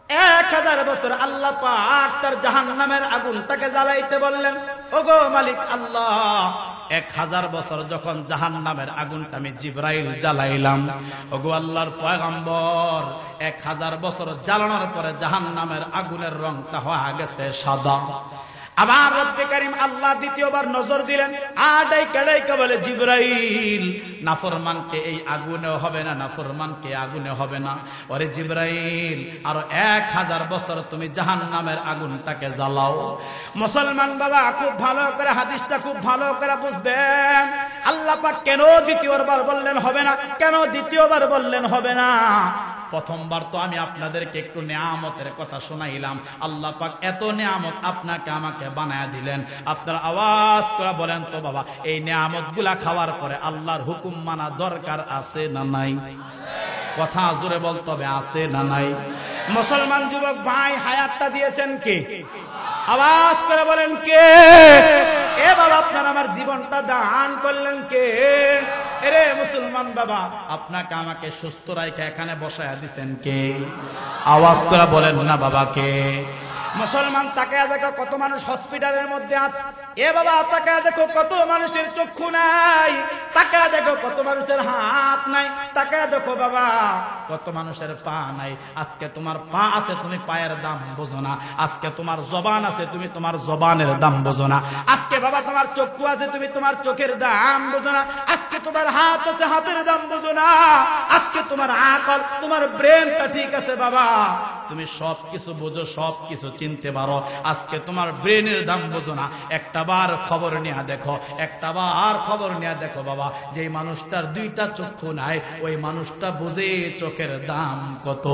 1000 বছর আল্লাহ পাক তার জাহান্নামের আগুনটাকে জ্বালাইতে বললেন, ওগো মালিক আল্লাহ 1000 বছর যখন জাহান্নামের আগুনটা আমি জিবরাইল জ্বালাইলাম, ওগো আল্লাহর পয়গম্বর 1000 বছর জ্বালানোর পরে জাহান্নামের আগুনের রংটা হয়ে গেছে সাদা। আবার রব্বে কারীম আল্লাহ দ্বিতীয়বার নজর দিলেন, ডাইকা বলে, জিবরাইল নাফরমানকে এই আগুনে হবে না, নাফরমানকে আগুনে হবে না। ওরে জিবরাইল আরো 1000 বছর তুমি জাহান্নামের আগুনটাকে জ্বালাও। মুসলমান বাবা খুব ভালো করে হাদিসটা খুব ভালো করে বুঝবেন। আল্লাহ পাক কেন দ্বিতীয়বার বললেন হবে না, কেন দ্বিতীয়বার বললেন হবে না? প্রথমবার তো আমি আপনাদেরকে একটু নিয়ামতের কথা শোনাইলাম। আল্লাহ পাক এত নিয়ামত আপনাকে আমাকে বানায় দিলেন। আপনারা আওয়াজ করে বলেন তো বাবা, এই নিয়ামতগুলা খাওয়ার পরে আল্লাহর হুকুম মানা দরকার আছে না নাই? কথা জোরে বলতে হবে, আছে না নাই? মুসলমান যুবক ভাই, হায়াতটা দিয়েছেন কে? আওয়াজ করে বলেন কে? এ বাবা, আপনার আমার জীবনটা দান করলেন কে? এরে মুসলমান বাবা, আপনাকে আমাকে সুস্থ রাইখা এখানে বসায়া দিছেন কে? আওয়াজ করে বলেন না বাবা কে? মুসলমান তাকায় দেখো কত মানুষ হসপিটালের মধ্যে আছে। এ বাবা তাকায় দেখো কত মানুষের চক্ষু নাই, তাকায় দেখো কত মানুষের হাত নাই, তাকায় দেখো বাবা কত মানুষের পা নাই। আজকে তোমার পা আছে, তুমি পায়ের দাম বোঝো না। আজকে তোমার জবান আছে, তুমি তোমার জবানের দাম বোঝো না। আজকে বাবা তোমার চক্ষু আছে, তুমি তোমার চোখের দাম বোঝো না। আজকে তোমার হাত আছে, হাতের দাম বোঝো না। আজকে তোমার আকল, তোমার ব্রেনটা ঠিক আছে বাবা, তুমি সবকিছু বোঝো, সবকিছু চিনতে পারো। আজকে তোমার ব্রেনের দাম বোঝো না। একটা বার খবর নিয়ে দেখো, একটা বার খবর নিয়ে দেখো বাবা, যে মানুষটার 2টা চক্ষু নাই, ওই মানুষটা বুঝে চোখের দাম কত।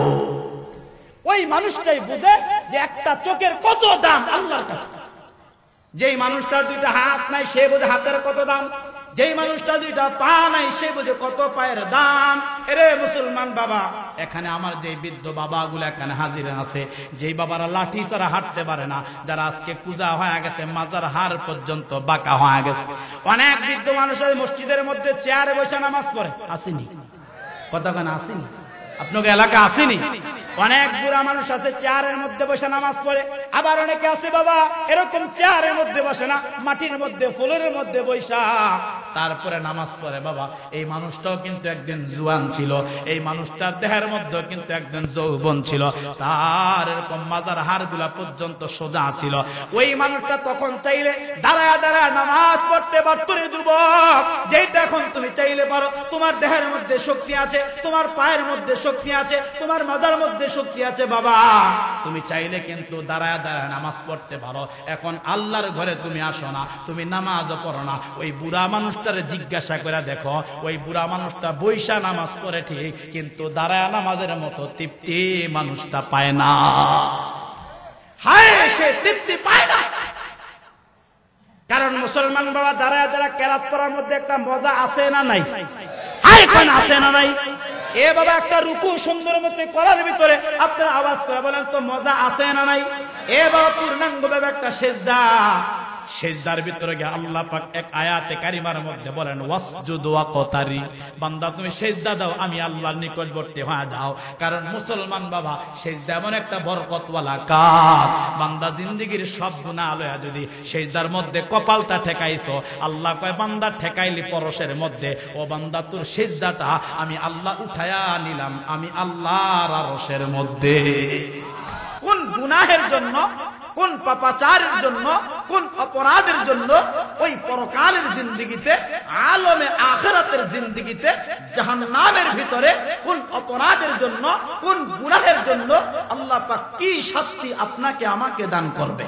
ওই মানুষটাই বুঝে যে একটা চোখের কত দাম আল্লাহর কাছে। যেই মানুষটার 2টা হাত নাই, সে বুঝে হাতের কত দাম। যেই মানুষটা 2টা পা নাই, সে বুঝে কত পায়ের দাম। এরে মুসলমান বাবা, এখানে আমার যে বৃদ্ধ বাবাগুলো এখানে হাজির আছে, যেই বাবারা লাঠি ছাড়া হাঁটতে পারে না, যারা আজকে কুজা হয়ে গেছে, মাজার হাড় পর্যন্ত বাঁকা হয়ে গেছে। অনেক বৃদ্ধ মানুষ মসজিদের মধ্যে চেয়ারে বসে নামাজ পড়ে, আসেনি? কতক্ষণ আসেনি? আপনাকে এলাকা আসেনি? অনেক বুড়া মানুষ আছে চেয়ারের মধ্যে বসে নামাজ পড়ে। আবার অনেকে আছে বাবা এরকম চেয়ারের মধ্যে বসে না, মাটির মধ্যে ফুলের মধ্যে বৈশা তারপরে নামাজ পড়ে। বাবা এই মানুষটাও কিন্তু একদিন জুয়ান ছিল, এই মানুষটার দেহের মধ্যে কিন্তু একদিন যৌবন ছিল, তার এরকম মাজার হাড়গুলা পর্যন্ত সোজা ছিল। ওই মানুষটা তখন চাইলে দাঁড়ায় দাঁড়ায় নামাজ পড়তে পারত রে যুবক, যেটা এখন তুমি চাইলে পারো। তোমার দেহের মধ্যে শক্তি আছে, তোমার পায়ের মধ্যে শক্তি আছে, তোমার মাজার মধ্যে শক্তি আছে বাবা, তুমি চাইলে কিন্তু দাঁড়ায় দাঁড়ায় নামাজ পড়তে পারো। এখন আল্লাহর ঘরে তুমি আসো না, তুমি নামাজও পড়ো না। ওই বুড়া মানুষটারে জিজ্ঞাসা করে দেখো, ওই বুড়া মানুষটা বৈশা নামাজ পড়ে ঠিক, কিন্তু দাঁড়ায় নামাজের মতো তৃপ্তি মানুষটা পায় না। হায়, সে তৃপ্তি পায় না। কারণ মুসলমান বাবা দাঁড়ায় দাঁড়ায় কেরাত পড়ার মধ্যে একটা মজা আছে না নাই? হায়, কোন আছে না নাই? এ বাবা একটা রুকু সুন্দর মতো করার ভিতরে আপনারা আওয়াজ করে বলেন তো মজা আছে না নাই? এ বাবা পূর্ণাঙ্গ ভাবে একটা সেজদা, সেজদার ভিতরে গিয়ে আল্লাহ পাক এক আয়াতে কারিমার মধ্যে বলেন ওয়াসজুদু ওয়াকতারি, বান্দা তুমি সেজদা দাও, আমি আল্লাহর নিকটবর্তী হয়ে যাও। কারণ মুসলমান বাবা সেজদা এমন একটা বরকতওয়ালা কাজ, বান্দা জিন্দেগীর সব গুনাহ লয়া যদি সেজদার মধ্যে কপালটা ঠেকাইছো, আল্লাহ কয় বান্দা ঠেকাইলি পরশের মধ্যে, ও বান্দা তোর সেজদাটা আমি আল্লাহ উঠায়া নিলাম, আমি আল্লাহর আরশের মধ্যে। কোন গুনাহের জন্য, কোন পাপাচারের জন্য, কোন অপরাধের জন্য ওই পরকালের জিন্দেগিতে, আলমে আখিরাতের জিন্দেগিতে জাহান্নামের ভিতরে কোন অপরাধের জন্য, কোন গুনাহের জন্য আল্লাহ পাক কি শাস্তি আপনাকে আমাকে দান করবে।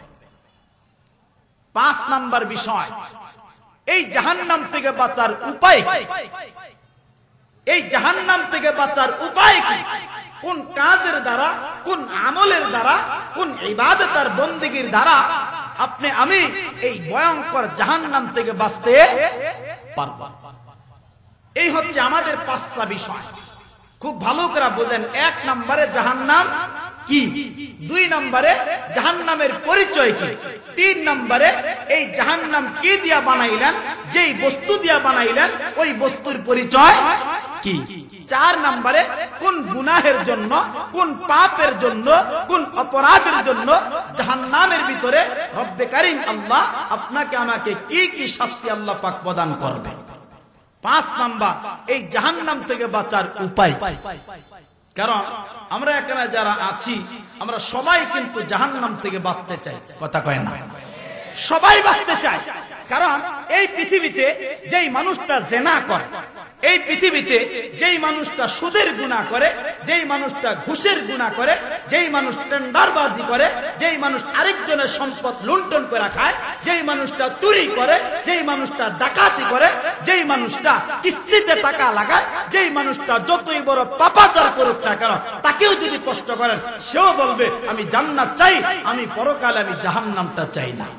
5 নাম্বার বিষয়, এই জাহান্নাম থেকে বাঁচার উপায় কি? এই জাহান্নাম থেকে বাঁচার উপায় কি? কোন কাজের দ্বারা, কোন আমলের দ্বারা, কোন ইবাদত আর বন্দেগীর দ্বারা আপনি আমি এই ভয়ঙ্কর জাহান্নাম থেকে বাঁচতে পারব। এই হচ্ছে আমাদের 5টা বিষয়, খুব ভালো করে বুঝেন। 1 নম্বরে জাহান্নাম কি, 2 নম্বরে জাহান্নামের পরিচয় কি, 3 নম্বরে এই জাহান্নাম কি দিয়া বানাইলেন, যেই বস্তু দিয়া বানাইলেন ওই বস্তুর পরিচয় কি? 4 নম্বরে কোন গুনাহের জন্য, কোন পাপের জন্য, কোন অপরাধের জন্য জাহান্নামের ভিতরে রব্বে কারীম আল্লাহ আপনাকে আমাকে কি কি শাস্তি আল্লাহ পাক প্রদান করবে। 5 নাম্বার এই জাহান্নাম থেকে বাঁচার উপায়। কারণ আমরা এখানে যারা আছি আমরা সবাই কিন্তু জাহান্নাম থেকে বাঁচতে চাই, কথা কয় না? সবাই বাঁচতে চায়। কারণ এই পৃথিবীতে যেই মানুষটা জেনা করে, এই পৃথিবীতে যেই মানুষটা সুদের গুনাহ করে, যেই মানুষটা ঘুষের গুনাহ করে, যেই মানুষ টেন্ডারবাজি করে, যেই মানুষ আরেকজনের সম্পদ লুণ্ঠন করে খায়, যেই মানুষটা চুরি করে, যেই মানুষটা ডাকাতি করে, যেই মানুষটা কিস্তিতে টাকা লাগায়, যেই মানুষটা যতই বড় পাপাচার করুক না কেন তাকেও যদি কষ্ট করেন সেও বলবে আমি জান্নাত চাই, আমি পরকালে আমি জাহান্নামটা চাই না।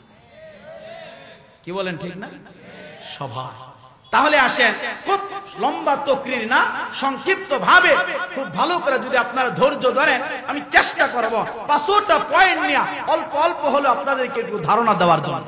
কি বলেন, ঠিক না? স্বভাব। তাহলে আসেন, খুব লম্বা তকরির না, সংক্ষিপ্ত ভাবে খুব ভালো করে যদি আপনারা ধৈর্য ধরেন আমি চেষ্টা করব 5টা পয়েন্ট নিয়ে অল্প অল্প হলো আপনাদেরকে একটু ধারণা দেওয়ার জন্য।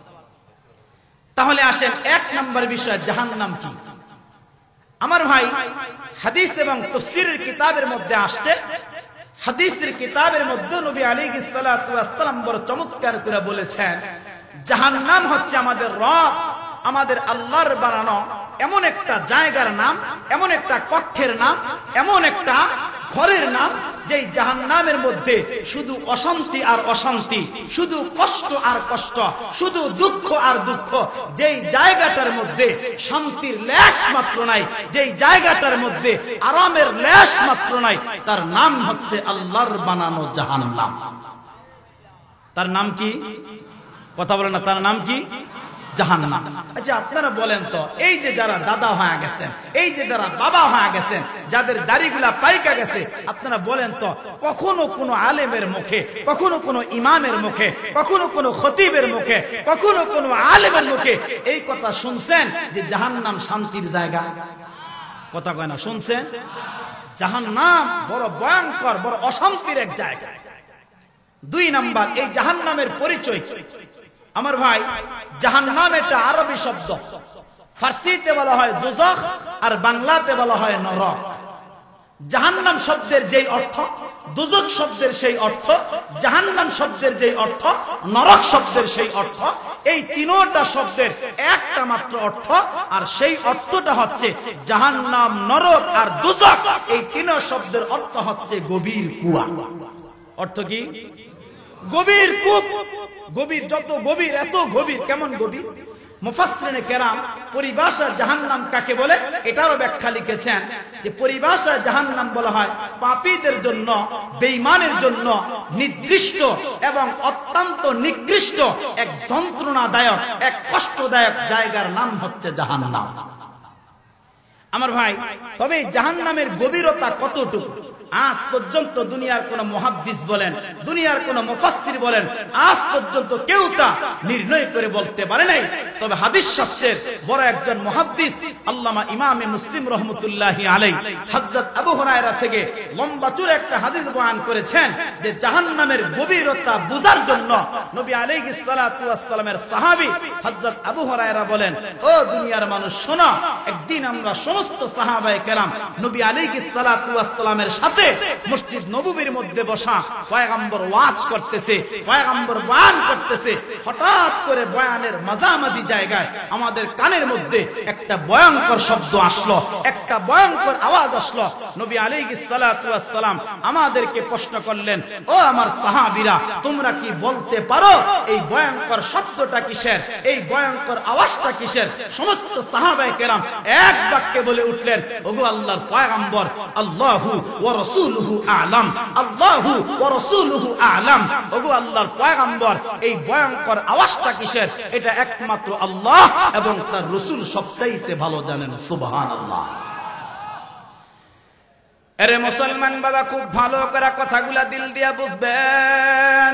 তাহলে আসেন 1 নম্বর বিষয়, জাহান্নাম কি? আমার ভাই, হাদিস এবং তাফসীরের কিতাবের মধ্যে আসছে, হাদিসের কিতাবের মধ্যে নবী আলাইহিস সালাতু ওয়াস সালাম বড় চমৎকার করে বলেছেন জাহান্নাম হচ্ছে আমাদের রব, আমাদের আল্লাহর বানানো এমন একটা জায়গার নাম, এমন একটা কক্ষের নাম, এমন একটা ঘরের নাম যেই জাহান্নামের মধ্যে শুধু অশান্তি আর অশান্তি, শুধু কষ্ট আর কষ্ট, শুধু দুঃখ আর দুঃখ। যেই জায়গাটার মধ্যে শান্তির লেশ মাত্র নাই, যেই জায়গাটার মধ্যে আরামের লেশ মাত্র নাই, তার নাম হচ্ছে আল্লাহর বানানো জাহান্নাম। তার নাম কি? কথা বলেন না, তার নাম কি? জাহান্নাম। আচ্ছা আপনারা বলেন তো, এই যে যারা দাদা হয়ে গেছেন, এই যে যারা বাবা হয়ে গেছেন, যাদের দাড়িগুলা পাইকা গেছে, আপনারা বলেন তো কখনো কোনো আলেমের মুখে, কখনো কোনো ইমামের মুখে, কখনো কোনো খতিবের মুখে, কখনো কোনো আলেমের মুখে এই কথা শুনছেন যে জাহান্নাম শান্তির জায়গা? কথা কয় না, শুনছেন? জাহান্নাম বড় ভয়ঙ্কর, বড় অশান্তির এক জায়গা। 2 নাম্বার, এই জাহান্নামের পরিচয়। আমার ভাই, জাহান্নাম একটা আরবি শব্দ, ফার্সিতে বলা হয় দোজখ আর বাংলাতে বলা হয় নরক। জাহান্নাম শব্দের যেই অর্থ, দোজখ শব্দের সেই অর্থ, জাহান্নাম শব্দের যেই অর্থ, নরক শব্দের সেই অর্থ, এই 3টা শব্দের একটা মাত্র অর্থ, আর সেই অর্থটা হচ্ছে জাহান্নাম, নরক আর দোজখ। এই 3 শব্দের অর্থ হচ্ছে গভীর কুয়া। অর্থ কি? গভীর কূপ। গভীর, যত গভীর, এত গভীর। কেমন গভীর? মুফাসসিরিনে কেরাম পরিভাষা জাহান্নাম কাকে বলে এটারও ব্যাখ্যা লিখেছেন যে পরিভাষা জাহান্নাম বলা হয় পাপীদের জন্য, বেঈমানের জন্য নির্দিষ্ট এবং অত্যন্ত নিকৃষ্ট এক যন্ত্রণাদায়ক, এক কষ্টদায়ক জায়গার নাম হচ্ছে জাহান্নাম। আমার ভাই, তবে জাহান্নামের গভীরতা কতটুকু আজ পর্যন্ত দুনিয়ার কোন মুহাদ্দিস বলেন, দুনিয়ার কোন মুফাসসির বলেন, আজ পর্যন্ত কেউ তা নির্ণয় করে বলতে পারে নাই। তবে হাদিস শাস্ত্রের বড় একজন মুহাদ্দিস আল্লামা ইমামে মুসলিম রাহমাতুল্লাহি আলাইহি হযরত আবু হুরায়রা থেকে লম্বা চূড়া একটা হাদিস বয়ান করেছেন যে জাহান্নামের গভীরতা বোঝার জন্য নবী আলাইহিস সালাতু ওয়াস সালামের সাহাবী হযরত আবু হুরায়রা বলেন, ও দুনিয়ার মানুষ শোনো, একদিন আমরা সমস্ত সাহাবায়ে কেরাম নবী আলাইহিস সালাতু ওয়াস সালামের সাথে মসজিদ নববীর মধ্যে বসা, পয়গম্বর ওয়াজ করতেছে, পয়গম্বর বয়ান করতেছে। হঠাৎ করে বয়ানের মাঝামাঝি জায়গায় আমাদের কানের মধ্যে একটা ভয়ঙ্কর শব্দ আসলো, একটা ভয়ঙ্কর আওয়াজ আসলো। নবী আলাইহিস সালাতু ওয়াস সালাম আমাদেরকে প্রশ্ন করলেন, ও আমার সাহাবীরা, তোমরা কি বলতে পারো এই ভয়ঙ্কর শব্দটা কিসের, এই ভয়ঙ্কর আওয়াজটা কিসের? সমস্ত সাহাবায়ে কেরাম এক বাক্যে বলে উঠলেন, ওগো আল্লাহর পয়গম্বর, আল্লাহু ওয়া রাসূলুহু আ'লাম, আল্লাহু ওয়া রাসূলুহু আ'লাম। ওগো আল্লাহর পয়গম্বর, এই ভয়ঙ্কর আওয়াজটা কিসের? এটা একমাত্র আল্লাহ এবং তার রাসূল সবচাইতে ভালো জানেন। সুবহানাল্লাহ। আরে মুসলমান বাবা, খুব ভালো করে কথাগুলা দিল দিয়া বুঝবেন।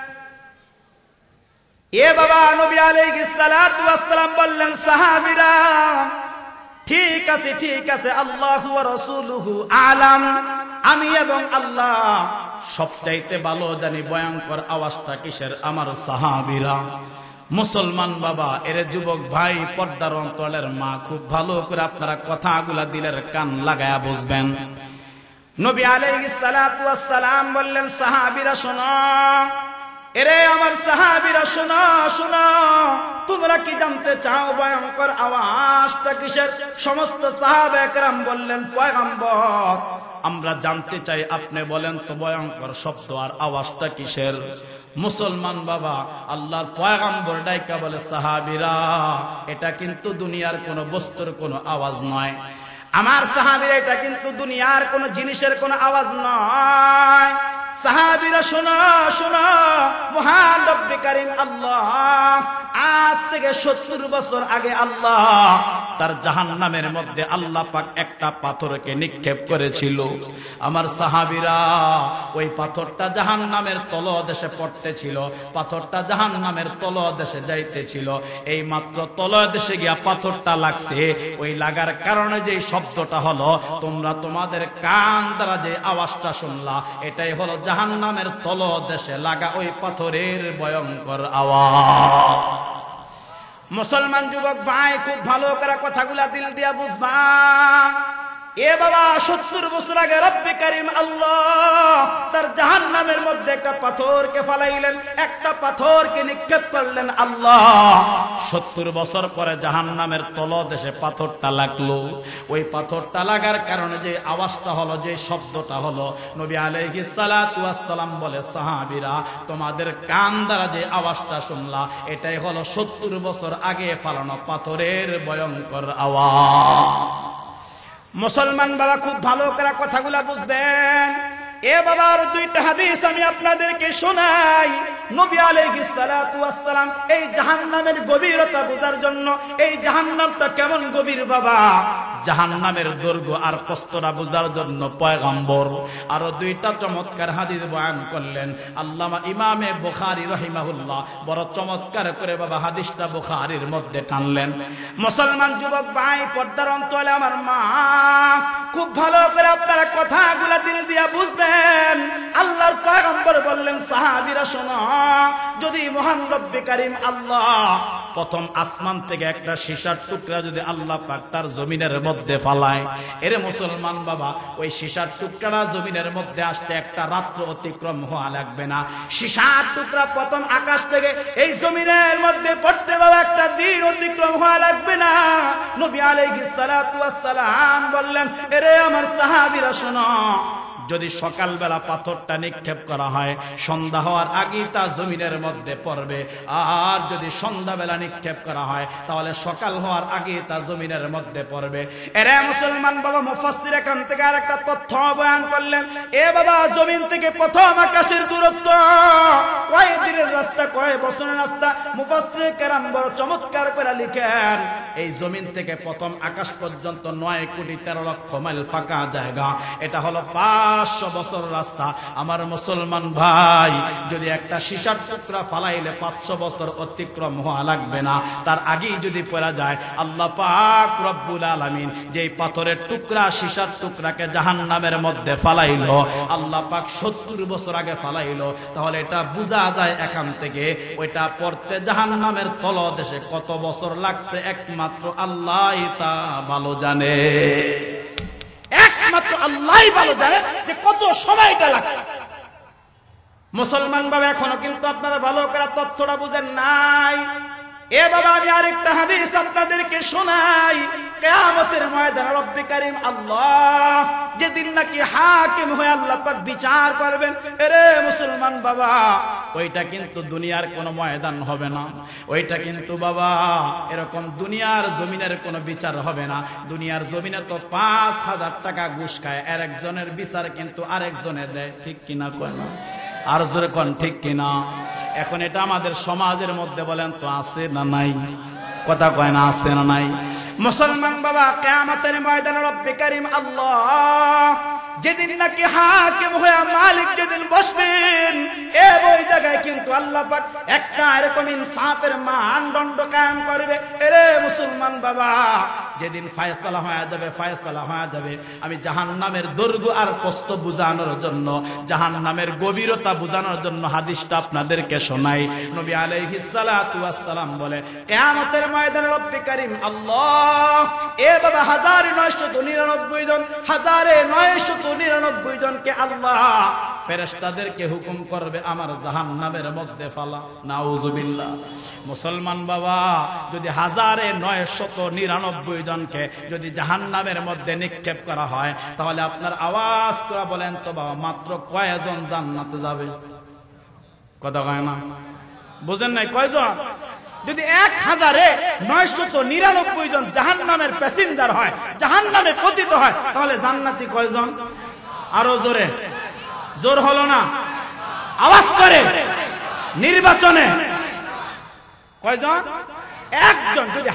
এ বাবা, নবী আলাইহিস সালাতু ওয়াস সালাম বললেন, সাহাবীরা ঠিক আছে, ঠিক আছে, আল্লাহু ওয়া রাসূলুহু আ'লাম, আমি এবং আল্লাহ সবচাইতে ভালো জানি ভয়ঙ্কর আওয়াজটা কিসের। আমার সাহাবীরা মুসলমান বাবা, এর যুবক ভাই, পর্দার অন্তরের মা, খুব ভালো করে আপনারা কথাগুলা দিলের কান লাগায়া বুঝবেন। নবী আলাইহিস সালাতু ওয়াস সালাম বললেন, সাহাবীরা শোনো, এরে আমার সাহাবীরা শোনো, শোনো, তোমরা কি জানতে চাও ভয়ঙ্কর আওয়াজটা কিসের? সমস্ত সাহাবা একরাম বললেন, পয়গম্বর, আমরা জানতে চাই, আপনি বলেন তো ভয়ঙ্কর শব্দ আর আওয়াজটা কিসের? মুসলমান বাবা, আল্লাহর পয়গম্বর ডাইকা বলে, সাহাবীরা, এটা কিন্তু দুনিয়ার কোন বস্তুর কোন আওয়াজ নয়। আমার সাহাবীরা, এটা কিন্তু দুনিয়ার কোন জিনিসের কোন আওয়াজ নয়। সাহাবীরা শোনো, শোনো, মহান রব্বে কারীম আল্লাহ আজ থেকে 70 বছর আগে আল্লাহ তার জাহান্নামের মধ্যে আল্লাহ পাক একটা পাথরকে নিক্ষেপ করেছিল। আমার সাহাবীরা, ওই পাথরটা জাহান্নামের তলদেশে পড়তেছিল, পাথরটা জাহান্নামের তলদেশে যাইতেছিল। এই মাত্র তলদেশে গিয়া পাথরটা লাগছে, ওই লাগার কারণে যে শব্দটা হলো, তোমরা তোমাদের কান দ্বারা যে আওয়াজটা শুনলা, এটাই হলো জাহান্নামের তলদেশে লাগা ওই পাথরের ভয়ঙ্কর আওয়াজ। মুসলমান যুবক ভাই, খুব ভালো করে কথাগুলা দিল দিয়া বুঝবা। এ বাবা, 70 বছর আগে রব্বে কারীম আল্লাহ তার জাহান্নামের মধ্যে একটা পাথরকে ফালাইলেন, একটা পাথরকে নিক্ষেপ করলেন আল্লাহ। 70 বছর পরে জাহান্নামের তলদেশে পাথরটা লাগলো। ওই পাথরটা লাগার কারণে যে আওয়াজটা হলো, যে শব্দটা হলো, নবী আলাইহিস সালাতু ওয়াস সালাম বলে, সাহাবীরা, তোমাদের কান দ্বারা যে আওয়াজটা শুনলা, এটাই হলো 70 বছর আগে ফালানো পাথরের ভয়ঙ্কর আওয়াজ। মুসলমান বাবা, খুব ভালো করে কথাগুলা বুঝবেন। এ বাবার দুইটা হাদিস আমি আপনাদেরকে শোনাই। নবী আলাইহিস সালাতু ওয়াস সালাম এই জাহান্নামের গভীরতা বোঝার জন্য, এই জাহান্নামটা কেমন গভীর বাবা, জাহান্নামের দৈর্ঘ্য আর প্রস্থটা বোঝার জন্য পয়গম্বর আরো দুইটা চমৎকার হাদিস বয়ান করলেন। আল্লামা ইমামে বুখারী রাহিমাহুল্লাহ বড় চমৎকার করে বাবা হাদিসটা বুখারীর মধ্যে টানলেন। মুসলমান যুবক ভাই, পর্দার অন্তরে আমার মা, খুব ভালো করে আপনারা কথাগুলা দিল দিয়া বুঝবেন। আল্লাহর পয়গম্বর বললেন, সাহাবীরা শোনো, যদি মহান রব্বে কারীম আল্লাহ প্রথম আসমান থেকে একটা সীসার টুকরা যদি আল্লাহ পাক তার জমিনের মধ্যে ফালায়, এরে মুসলমান বাবা, ওই সীসার টুকরাটা জমিনের মধ্যে আসতে একটা রাত্র অতিক্রম হওয়া লাগবে না। সীসার টুকরা প্রথম আকাশ থেকে এই জমিনের মধ্যে পড়তে বাবা একটা দিন অতিক্রম হওয়া লাগবে না। নবী আলাইহিস সালাতু ওয়াস সালাম বললেন, এরে আমার সাহাবীরা শোনো, যদি সকালবেলা পাথরটা নিক্ষেপ করা হয়, সন্ধ্যা হওয়ার আগেই তা জমিনের মধ্যে পড়বে। আর যদি সন্ধ্যাবেলা নিক্ষেপ করা হয়, তাহলে সকাল হওয়ার আগেই তা জমিনের মধ্যে পড়বে। এরে মুসলমান বাবা, মুফাসসির এখান থেকে আর একটা তথ্য বয়ান করলেন। এ বাবা, জমিন থেকে প্রথম আকাশের দূরত্ব কয় দিনের রাস্তা, কয় বছরের রাস্তা? মুফাসসির কেরাম বড় চমৎকার করে লিখেন, এই জমিন থেকে প্রথম আকাশ পর্যন্ত 9,13,00,000 মাইল ফাঁকা জায়গা। এটা হলো 500 বছর রাস্তা। আমার মুসলমান ভাই, যদি একটা সীসার টুকরা ফালাইলে 500 বছর অতিক্রম হওয়া লাগবে না। তার আগেই যদি পড়া যায়, আল্লাহ পাক রব্বুল আলামিন যেই পাথরের টুকরা, সীসার টুকরাকে জাহান্নামের মধ্যে ফালাইলো, আল্লাহ পাক 70 বছর আগে ফালাইলো। তাহলে এটা বোঝা যায় এখান থেকে, ওইটা পড়তে জাহান্নামের তলদেশে কত বছর লাগছে একমাত্র আল্লাহই তা ভালো জানে। একমাত্র আল্লাহই ভালো জানে যে কত সময়টা লাগছে। মুসলমান বাবা, এখনো কিন্তু আপনারা ভালো করে তথ্যটা বুঝেন নাই। এ বাবা, আমি আরেকটা হাদিস আপনাদেরকে শোনাই। কিয়ামতের ময়দানে রব্বে কারীম আল্লাহ যেদিন নাকি হাকিম হয়ে আল্লাহ পাক বিচার করবেন, এরে মুসলমান বাবা, ওইটা কিন্তু দুনিয়ার কোনো ময়দান হবে না। ওইটা কিন্তু বাবা এরকম দুনিয়ার জমিনের কোনো বিচার হবে না। দুনিয়ার জমিনে তো 5,000 টাকা ঘুষ খায়, আর একজনের বিচার কিন্তু আরেকজনে দেয়। ঠিক কিনা কয় না? আর জোরে কোন ঠিক কিনা? এখন এটা আমাদের সমাজের মধ্যে বলেন তো আছে না নাই? কথা কয় না, আছে না নাই? মুসলমান বাবা, কিয়ামতের ময়দানে রব্বে কারীম আল্লাহ যেদিন নাকি হাকিম হয়ে মালিক যেদিন বসবেন, ওই জায়গায় কিন্তু আল্লাহ পাক একটা এরকম ইনসাফের মানদণ্ড কায়েম করবে। এরে মুসলমান বাবা, যেদিন ফায়সালা হয়ে যাবে আমি জাহান্নামের দৈর্ঘ্য আর প্রস্থ বুঝানোর জন্য, জাহান্নামের গভীরতা বুঝানোর জন্য হাদিসটা আপনাদেরকে শোনাই। নবী আলাইহিস সালাতু ওয়াস সালাম বলে, কিয়ামতের ময়দানে রব্বে কারীম আল্লাহ বাবা 1999 জন 1999 জনকে আল্লাহ ফেরেশতাদেরকে হুকুম করবে আমার জাহান্নামের মধ্যে ফালা। নাউজুবিল্লাহ। মুসলমান বাবা, যদি 1999 জনকে যদি জাহান্নামের মধ্যে নিক্ষেপ করা হয়, তাহলে আপনার আওয়াজ করে বলেন তো বাবা, মাত্র কয়জন জান্নাতে যাবে? কথা কয় না, বুঝেন নাই? কয়জন? যদি 1999 জন জাহান্নামের প্যাসেঞ্জার হয়, জাহান্নামে পতিত হয়, তাহলে জান্নাতি কয়জন? আরো জোরে, জোর হলো না? আওয়াজ করে নির্বাচনে কয়জন? একজন। যদি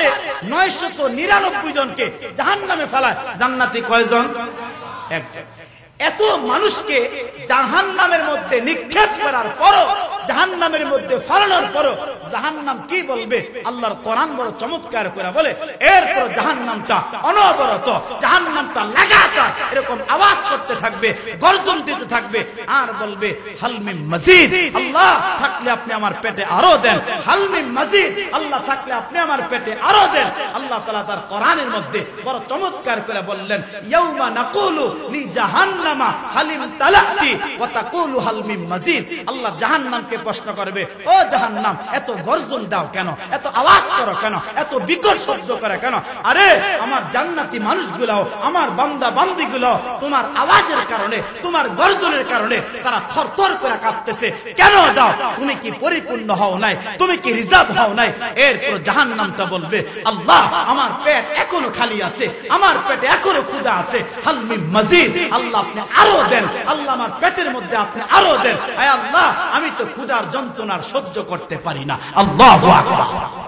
1999 জনকে জাহান্নামে ফেলায়, জান্নাতি কয়জন? একজন। এত মানুষকে জাহান্নামের মধ্যে নিক্ষেপ করার পরও, জাহান্নামের মধ্যে ফেলানোর পরও জাহান্নাম কি বলবে? আল্লাহর কোরআন বড় চমৎকার করে বলে, এরপর জাহান্নামটা অনবরত, জাহান্নামটা লাগাতার এরকম আওয়াজ করতে থাকবে, গর্জন দিতে থাকবে, আর বলবে হাল মিন মাজিদ, আল্লাহ থাকলে আপনি আমার পেটে আরো দেন, হাল মিন মাজিদ, আল্লাহ থাকলে আপনি আমার পেটে আরো দেন। আল্লাহ তাআলা তার কোরআনের মধ্যে বড় চমৎকার করে বললেন, ইয়াউমা নাকুলু লি জাহান্নামা হালিম তালাতি ওয়া তাকুলু হাল মিন মাজিদ। আল্লাহ জাহান্নামকে প্রশ্ন করবে, ও জাহান্নাম, এত গর্জন দাও কেন? এত আওয়াজ করো কেন? এত বিকট শব্দ করে কেন? আরে আমার জান্নাতি মানুষগুলাও, আমার বান্দা বান্দীগুলো তোমার আওয়াজের কারণে, তোমার গর্জনের কারণে তারা থরথর করে কাঁপতেছে। কেন দাও? তুমি কি পরিপূর্ণ হও নাই? তুমি কি রিজার্ভ হও নাই? এরপর জাহান্নামটা বলবে, আল্লাহ আমার পেট এখনো খালি আছে, আমার পেটে এখনো ক্ষুধা আছে, হাল মিন মাজিদ, আল্লাহ আপনি আরো দেন, আল্লাহ আমার পেটের মধ্যে আপনি আরো দেন। হে আল্লাহ, আমি তো ক্ষুধার যন্ত্রণার সহ্য করতে পারি না। আল্লাহু আকবার।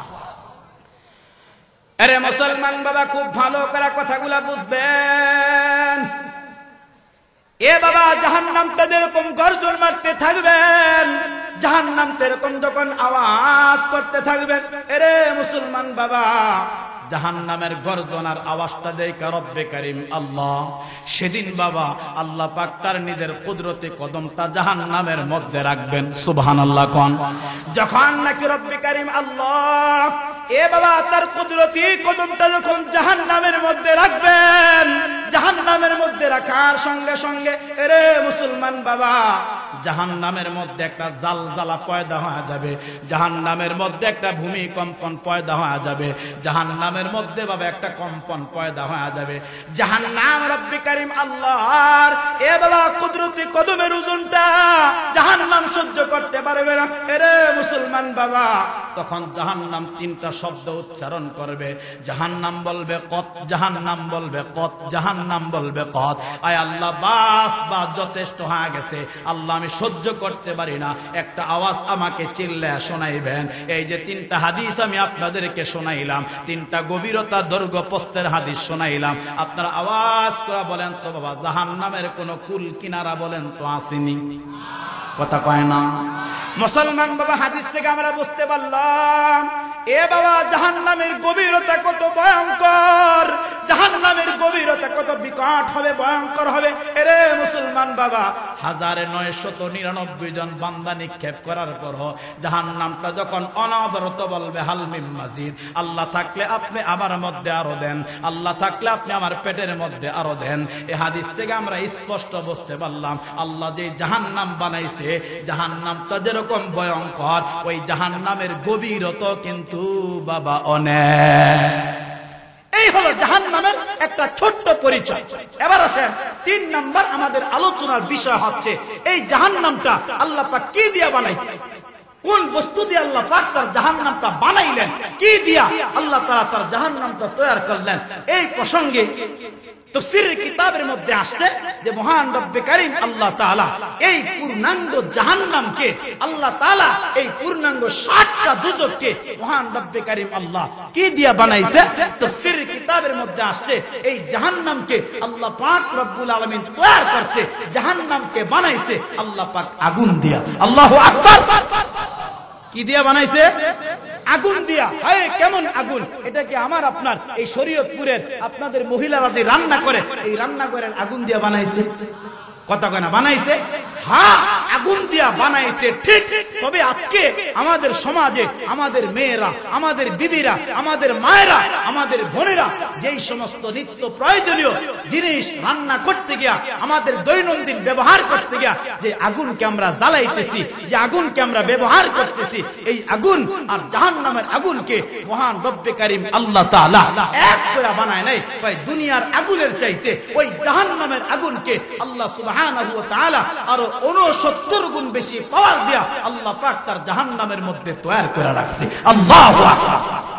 আরে মুসলমান বাবা, খুব ভালো করে কথাগুলা বুঝবেন। বাবা, জাহান্নামটা যেরকম গর্জন মারতে থাকবেন, জাহান্নাম এরকম যখন আওয়াজ করতে থাকবেন, এরে মুসলমান বাবা, জাহান্নামের গর্জনার আওয়াজটা দেখে রব্বে কারীম আল্লাহ সেদিন বাবা আল্লাহ পাক তার নিজের কুদরতি কদমটা জাহান্নামের মধ্যে রাখবেন। সুবহানাল্লাহ কোন। যখন নাকি রব্বে কারীম আল্লাহ বাবা তার কুদরতি কদমটা যখন জাহান্নামের মধ্যে রাখবেন, জাহান্নামের মধ্যে রাখার সঙ্গে সঙ্গে এরে মুসলমান বাবা, জাহান্নামের মধ্যে একটা জালজালা পয়দা হয়ে যাবে, জাহান্নামের মধ্যে একটা ভূমিকম্পন পয়দা হয়ে যাবে, জাহান্নামের মধ্যে বাবা একটা কম্পন পয়দা হয়ে যাবে। জাহান্নাম রব্বে কারীম আল্লাহর বাবা কুদরতি কদমের ওজনটা জাহান্নাম সহ্য করতে পারবে না। এরে মুসলমান বাবা, তখন জাহান্নাম তিনটা শব্দ উচ্চারণ করবে। জাহান্নাম বলবে কত, জাহান্নাম বলবে কত, জাহান্নাম বলবে কত। আয় আল্লাহ, বাস বাস, যথেষ্ট হয়ে গেছে আল্লাহ, আমি সহ্য করতে পারি না, একটা আওয়াজ আমাকে চিল্লায়া শোনাইবেন। এই যে তিনটা হাদিস আমি আপনাদেরকে শোনাইলাম, তিনটা গভীরতা দৈর্ঘ্য প্রস্থের হাদিস শোনাইলাম, আপনারা আওয়াজ করে বলেন তো বাবা, জাহান্নামের কোন কুল কিনারা বলেন তো আসেনি? কথা কয় না মুসলমান বাবা। হাদিস থেকে আমরা বুঝতে পারলাম বাবা জাহান্নামের গভীরতা কত ভয়ঙ্কর, জাহান্নামের গভীরতা কত বিকট হবে, ভয়ঙ্কর হবে। এরে মুসলমান বাবা, 1999 জন বান্দা নিক্ষেপ করার পর জাহান্নামটা যখন অনবরত বলবে হাল মিন মাজিদ, আল্লাহ থাকলে আপনি আমার মধ্যে আরো দেন, আল্লাহ থাকলে আপনি আমার পেটের মধ্যে আরো দেন। এই হাদিস থেকে আমরা স্পষ্ট বুঝতে পারলাম আল্লাহ যে জাহান্নাম বানাইছে, জাহান্নামটা যেরকম ভয়ঙ্কর, ওই জাহান্নামের গভীরতা কিন্তু বাবা অনেক। এই হলো জাহান্নামের একটা ছোট্ট পরিচয়। এবার আসেন 3 নাম্বার আমাদের আলোচনার বিষয় হচ্ছে এই জাহান্নামটা আল্লাহ পাক কি দিয়ে বানাইছে। কোন বস্তু দিয়ে আল্লাহ পাক তার জাহান্নামটা বানাইলেন, কি দিয়া আল্লাহ তাআলা তার জাহান্নামটা তৈরি করলেন। এই প্রসঙ্গে তাফসীরের কিতাবের মধ্যে আসছে যে মহান রব্বে কারীম আল্লাহ তাআলা এই পূর্ণাঙ্গ জাহান্নামকে, আল্লাহ তাআলা এই পূর্ণাঙ্গ 60টা দুজককে মহান রব্বে কারীম আল্লাহ কি দিয়া বানাইছে। তাফসীরের কিতাবের মধ্যে আসছে এই জাহান্নামকে আল্লাহ পাক রব্বুল আলামিন তৈরি করছে, জাহান্নামকে বানাইছে আল্লাহ পাক আগুন দিয়া। আল্লাহু আকবার। কি দিয়া বানাইছে? আগুন দিয়া। কেমন আগুন? এটা কি আমার আপনার এই শরীয়তপুরের আপনাদের মহিলারা যে রান্না করে এই রান্নাঘরের আগুন দিয়া বানাইছে? কথা কয় না, বানাইছে? হ্যাঁ, আগুন দিয়া বানাইছে ঠিক। তবে আজকে আমাদের সমাজে আমাদের মেয়েরা, আমাদের বিবিরা, আমাদের মায়েরা, আমাদের বোনেরা যেই সমস্ত নিত্য প্রয়োজনীয় জিনিস রান্না করতে গিয়া, আমাদের দৈনন্দিন ব্যবহার করতে গিয়া যে আগুনকে আমরা জ্বালাইতেছি, যে আগুনকে আমরা ব্যবহার করতেছি, এই আগুন আর জাহান্নামের আগুনকে মহান রব্বে কারীম আল্লাহ তাআলা এক করে বানায় নাই। তাই দুনিয়ার আগুনের চাইতে ওই জাহান্নামের আগুনকে আল্লাহ সুবহানাহু ওয়া তাআলা আরো 69 গুণ বেশি পাওয়ার দিয়া আল্লাহ পাক তার জাহান্নামের মধ্যে তৈরি করে রাখছে। আল্লাহু আকবার।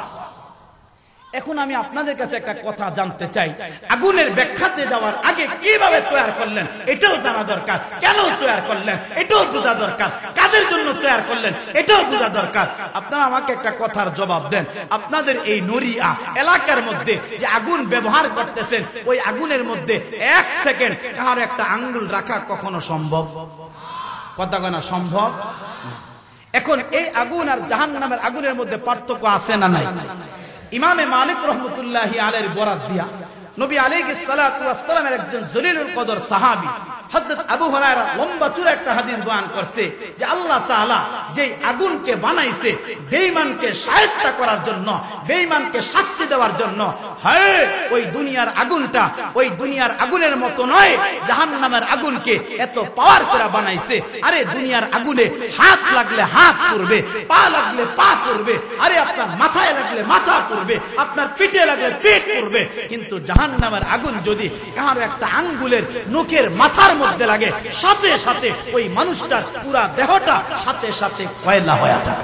এখন আমি আপনাদের কাছে একটা কথা জানতে চাই, আগুনের ব্যাখ্যাতে যাওয়ার আগে কিভাবে তৈরি করলেন এটাও জানা দরকার, কেন তৈরি করলেন এটাও বোঝা দরকার, কাদের জন্য তৈরি করলেন এটাও বোঝা দরকার। আপনারা আমাকে একটা কথার জবাব দেন, আপনাদের এই নড়িয়া এলাকার মধ্যে যে আগুন ব্যবহার করতেছেন, ওই আগুনের মধ্যে 1 সেকেন্ড আর একটা আঙ্গুল রাখা কখনো সম্ভব? কথা কয় না, সম্ভব? এখন এই আগুন আর জাহান্নামের আগুনের মধ্যে পার্থক্য আছে না নাই? ইমামে মালিক রহমতুল্লাহি আলাইহির বরাত দিয়া নবী আলাইহিস সালাতু ওয়াস সালামের একজন জলিলুল কদর সাহাবী হযরত আবু হুরায়রা লম্বা চূড়া একটা হাদিস বয়ান করছে যে আল্লাহ তাআলা যেই আগুনকে বানাইছে বেঈমানকে শায়েস্তা করার জন্য, বেঈমানকে শাস্তি দেওয়ার জন্য, হ্যাঁ ওই দুনিয়ার আগুনটা ওই দুনিয়ার আগুনের মতো নয়, জাহান্নামের আগুনকে এত পাওয়ার করে বানাইছে। আরে দুনিয়ার আগুনে হাত লাগলে হাত পুড়বে, পা লাগলে পা পুড়বে, আরে আপনার মাথায় লাগলে মাথা পুড়বে, আপনার পিঠে লাগলে পিঠ পুড়বে, কিন্তু জাহান্নামের আগুন যদি কারো একটা আঙ্গুলের নখের মাথার মধ্যে লাগে, সাথে সাথে ওই মানুষটার পুরা দেহটা সাথে সাথে কয়লা হয়ে যায়।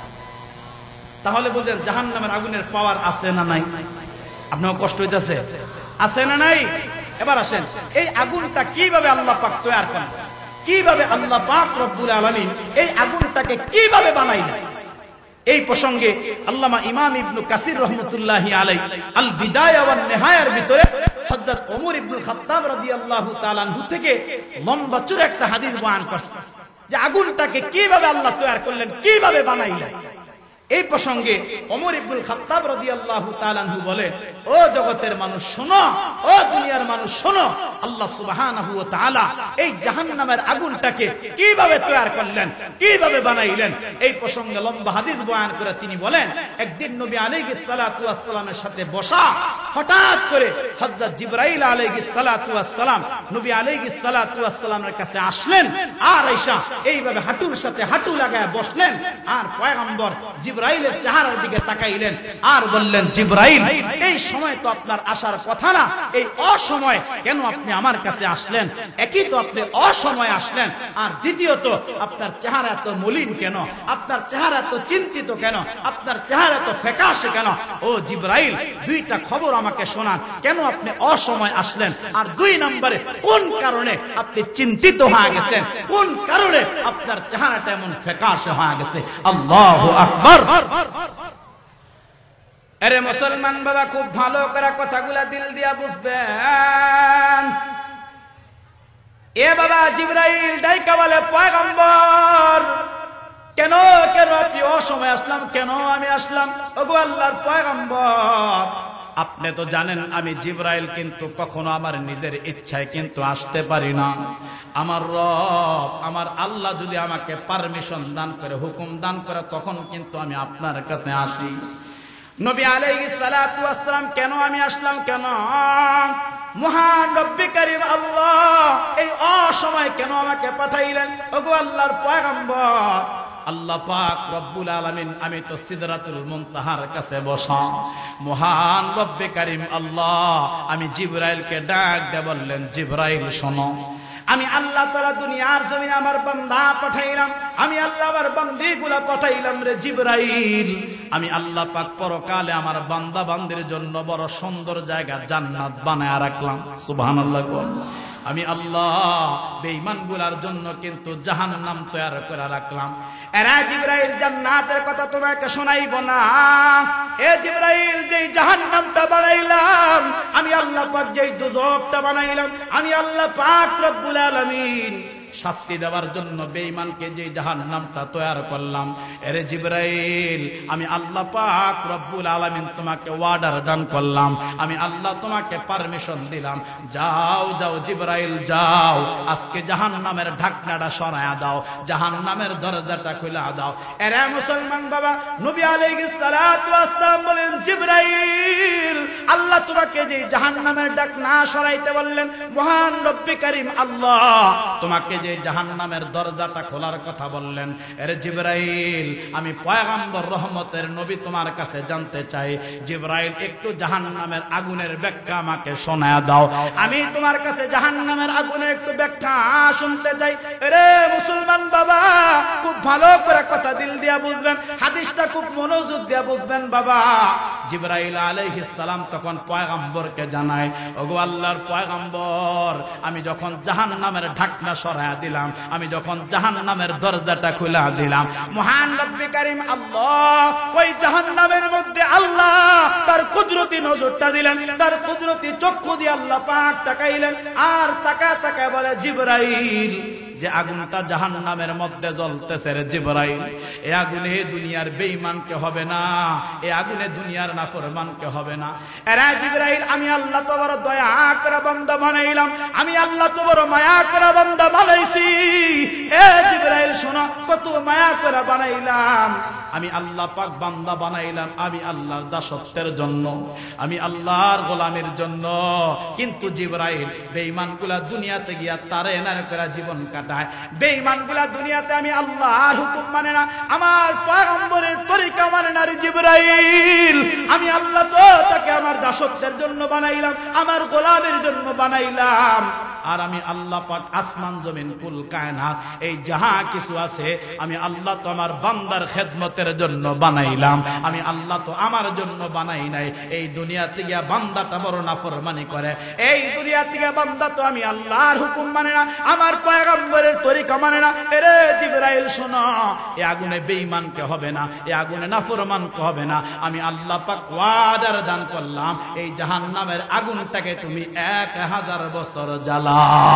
তাহলে বলেন জাহান্নামের আগুনের পাওয়ার আছে না নাই? আপনার কষ্ট হইতেছে? আছে না নাই? এবার আসেন, এই আগুনটা কিভাবে আল্লাহ পাক তৈরি করেন, কিভাবে আল্লাহ পাক রব্বুল আলামিন এই আগুনটাকে কিভাবে বানাইলেন? এই প্রসঙ্গে আল্লামা ইমাম ইবনে কাসির রাহমাতুল্লাহি আলাইহি আল বিদায়া ওয়ান নিহায়ার ভিতরে হযরত ওমর ইবনে খাত্তাব রাদিয়াল্লাহু তাআলা আনহু থেকে লম্বা চূড়া একটা হাদিস বয়ান করছে যে আগুনটাকে কিভাবে আল্লাহ তৈরি করলেন, কিভাবে বানাইলেন। এই প্রসঙ্গে ওমর ইবনে খাত্তাব রাদিয়াল্লাহু তাআলা আনহু বলে, ও জগতের মানুষ শোনো, ও দুনিয়ার মানুষ শোনো, আল্লাহ সুবহানাহু ওয়া তাআলা এই জাহান্নামের আগুনটাকে কিভাবে তৈরি করলেন, কিভাবে বানাইলেন। এই প্রসঙ্গে লম্বা হাদিস বয়ান করে তিনি বলেন, একদিন নবী আলাইহিস সালাতু ওয়াস সালামের সাথে বসা, হঠাৎ করে হযরত জিবরাইল আলাইহিস সালাতু ওয়াস সালাম নবী আলাইহিস সালাতু ওয়াস সালামের কাছে আসলেন, আর আয়েশা এইভাবে হাঁটুর সাথে হাঁটু লাগায় বসলেন, আর পয়গম্বর জিবরাইলের চেহারার দিকে তাকাইলেন আর বললেন, জিবরাইল এই সময় তো আপনার আসার কথা না, এই অসময় কেন আপনি আমার কাছে আসলেন? একই তো আপনি অসময় আসলেন, আর দ্বিতীয়ত আপনার চেহারা এত মলিন কেন, আপনার চেহারা এত চিন্তিত কেন, আপনার চেহারা এত ফ্যাকাশে কেন? ও জিবরাইল, দুইটা খবর আমাকে শোনান, কেন আপনি অসময় আসলেন, আর 2 নম্বরে কোন কারণে আপনি চিন্তিত হয়ে গেছেন, কোন কারণে আপনার চেহারাটা এমন ফ্যাকাশে হয়ে গেছে। আল্লাহু আকবার। আরে মুসলমান বাবা, খুব ভালো করে কথাগুলা দিল দিয়া বুঝবেন। এ বাবা, জিবরাইল ডাইকা বলে, পয়গম্বর কেন কেন আপনি অসময় আসলাম, কেন আমি আসলাম? ওগো আল্লাহর পয়গম্বর, আপনি তো জানেন আমি জিবরাইল কিন্তু কখনো আমার নিজের ইচ্ছায় কিন্তু আসতে পারি না। আমার রব, আমার আল্লাহ যদি আমাকে পারমিশন দান করে, হুকুম দান করে, তখন কিন্তু আমি আপনার কাছে আসি। নবী আলাইহিস সালাতু ওয়াস সালাম, কেন আমি আসলাম, কেন? মহান রব্বে কারীম আল্লাহ এই অসময় কেন আমাকে পাঠাইলেন? ওগো আল্লাহর পয়গম্বর, আল্লাহ পাক রব্বুল আলামিন, আমি তো সিদরাতুল মুনতাহার কাছে বসা। মহান রব্বে কারীম আল্লাহ আমি জিবরাইলকে ডাক দিয়ে বললেন, জিবরাইল শোনো, আমি আল্লাহ তাআলা দুনিয়ার জমিনে আমার বান্দা পাঠাইলাম, আমি আল্লাহ আমার বান্দীগুলা পাঠাইলাম রে জিবরাইল, আমি আল্লাহ পাক পরকালে আমার বান্দা বান্দির জন্য বড় সুন্দর জায়গা জান্নাত বানায় রাখলাম। সুবহানাল্লাহ। আমি আল্লাহ বেঈমানগুলার জন্য কিন্তু জাহান্নাম তৈরি করে রাখলাম। এরা জিবরাইল জান্নাতের কথা তোমাকে শোনাইব না। এ জিবরাইল, যেই জাহান্নামটা বানাইলাম আমি আল্লাহ পাক, যেই দুজকটা বানাইলাম আমি আল্লাহ পাক রব্বুল আলামিন শাস্তি দেওয়ার জন্য বেঈমানকে যে জাহান্নামটা তৈরি করলাম, এরে জিবরাইল আমি আল্লাহ পাক রব্বুল আলামিন তোমাকে অর্ডার দান করলাম, আমি আল্লাহ তোমাকে পারমিশন দিলাম, যাও যাও জিবরাইল যাও, আজকে জাহান্নামের ঢাকনাটা সরায়া দাও, জাহান্নামের দরজাটা খুলে দাও। এরে মুসলমান বাবা, নবী আলাইহিস সালাতু ওয়াস সালাম বলেন, জিবরাইল আল্লাহ তোমাকে যে জাহান্নামের ঢাকনা সরাইতে বললেন, মহান রব্বি করিম আল্লাহ তোমাকে যে জাহান্নামের দরজাটা খোলার কথা বললেন, এরে জিবরাইল আমি পয়গম্বর রহমতের নবী তোমার কাছে জানতে চাই, জিবরাইল একটু জাহান্নামের আগুনের ব্যাখ্যা আমাকে শোনায়া দাও, আমি তোমার কাছে জাহান্নামের আগুনের একটু ব্যাখ্যা শুনতে চাই। এরে মুসলমান বাবা, খুব ভালো করে কথা দিল দিয়া বুঝবেন, হাদিসটা খুব মনোযোগ দিয়া বুঝবেন বাবা। জিবরাইল আলাইহিস সালাম তখন পয়গম্বরকে জানায়, ওগো আল্লাহর পয়গম্বর, আমি যখন জাহান্নামের ঢাকনা সরায়া দিলাম, আমি যখন জাহান্নামের দরজাটা খুলে দিলাম, মহান রব্বি করিম আল্লাহ ওই জাহান্নামের মধ্যে আল্লাহ তার কুদরতি নজরটা দিলেন, তার কুদরতি চক্ষু দিয়ে আল্লাহ পাক তাকাইলেন, আর তাকায় তাকায় বলে, জিবরাইল যে আগুনটা জাহান্নামের মধ্যে জ্বলতেছে রে জিবরাইল, এই আগুনে দুনিয়ার বেঈমানকে হবে না, এই আগুনে দুনিয়ার নাফরমানকে হবে না। এরা জিবরাইল আমি আল্লাহ তো বড় দয়া করে বান্দা বানাইলাম, আমি আল্লাহ তো বড় মায়া করে বান্দা বানাইছি। এ জিবরাইল শোনো, কত মায়া করে বানাইলাম, আমি আল্লাহ পাক বান্দা বানাইলাম আমি আল্লাহর দাসত্বের জন্য, আমি আল্লাহর গোলামের জন্য। কিন্তু জিবরাইল বেঈমানগুলা দুনিয়াতে গিয়া তারে এনার করে জীবন কাটায়, বেঈমানগুলা দুনিয়াতে আমি আল্লাহর হুকুম মানে না, আমার পয়গম্বরের তরিকা মানে না রে জিবরাইল। আমি আল্লাহ তো তাকে আমার দাসত্বের জন্য বানাইলাম, আমার গোলামের জন্য বানাইলাম। আর আমি আল্লাহ পাক আসমান জমিন কুল কায়নাত এই যাহা কিছু আছে আমি আল্লাহ তো আমার বান্দার খেদমতের জন্য বানাইলাম, আমি আল্লাহ তো আমার জন্য বানাই নাই। এই দুনিয়াতে গিয়া বান্দাটা বড় নাফরমানি করে, এই দুনিয়াতে গিয়া বান্দা তো আমি আল্লাহর হুকুম মানে না, আমার পয়গম্বরের তরিকা মানে না। এরে জিবরাইল শোনো, এই আগুনে বেঈমানকে হবে না, এই আগুনে নাফরমানকে হবে না। আমি আল্লাহ পাক ওয়াদার দান করলাম, এই জাহান্নামের আগুনটাকে তুমি 1000 বছর জ্বালা।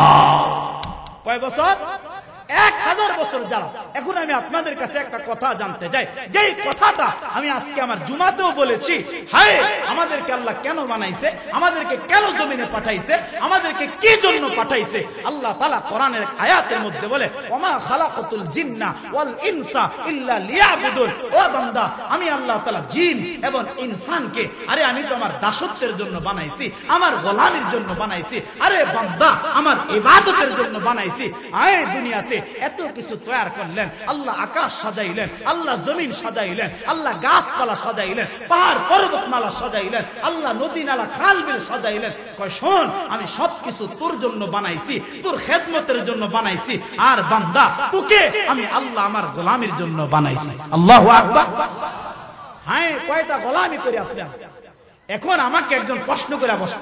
কয় বছর? 1000 বছর জ্বালাও। এখন আমি আপনাদের কাছে একটা কথা জানতে চাই, যেই কথাটা আমি আজকে আমার জুমাতেও বলেছি, হায় আমাদেরকে আল্লাহ কেন বানাইছে, আমাদেরকে কেন জমিনে পাঠাইছে, আমাদেরকে কি জন্য পাঠাইছে? আল্লাহ তাআলা কোরআনের আয়াতের মধ্যে বলে, ওমা খালাকাতুল জিন্না ওয়াল ইনসা ইল্লা লিয়াবুদুন। ও বান্দা, আমি আল্লাহ তাআলা জিন এবং ইনসানকে, আরে আমি তো আমার দাসত্বের জন্য বানাইছি, আমার গোলামির জন্য বানাইছি। আরে বান্দা, আমার ইবাদতের জন্য বানাইছি। আয় দুনিয়াতে এত কিছু তৈরি করলেন, আল্লাহ আকাশ সাজাইলেন, আল্লাহ জমিন সাজাইলেন, আল্লাহ গাছপালা সাজাইলেন, পাহাড় পর্বতমালা সাজাইলেন, আল্লাহ নদী নালা খাল বিল সাজাইলেন। কয় শোন, আমি সবকিছু তোর জন্য বানাইছি, তোর খেদমতের জন্য বানাইছি। আর বান্দা, তোকে আমি আল্লাহ আমার গোলামির জন্য বানাইছি। আল্লাহু আকবার। হ্যাঁ, কয়টা গোলামি করি আপনি? এখন আমাকে একজন প্রশ্ন করে বসত,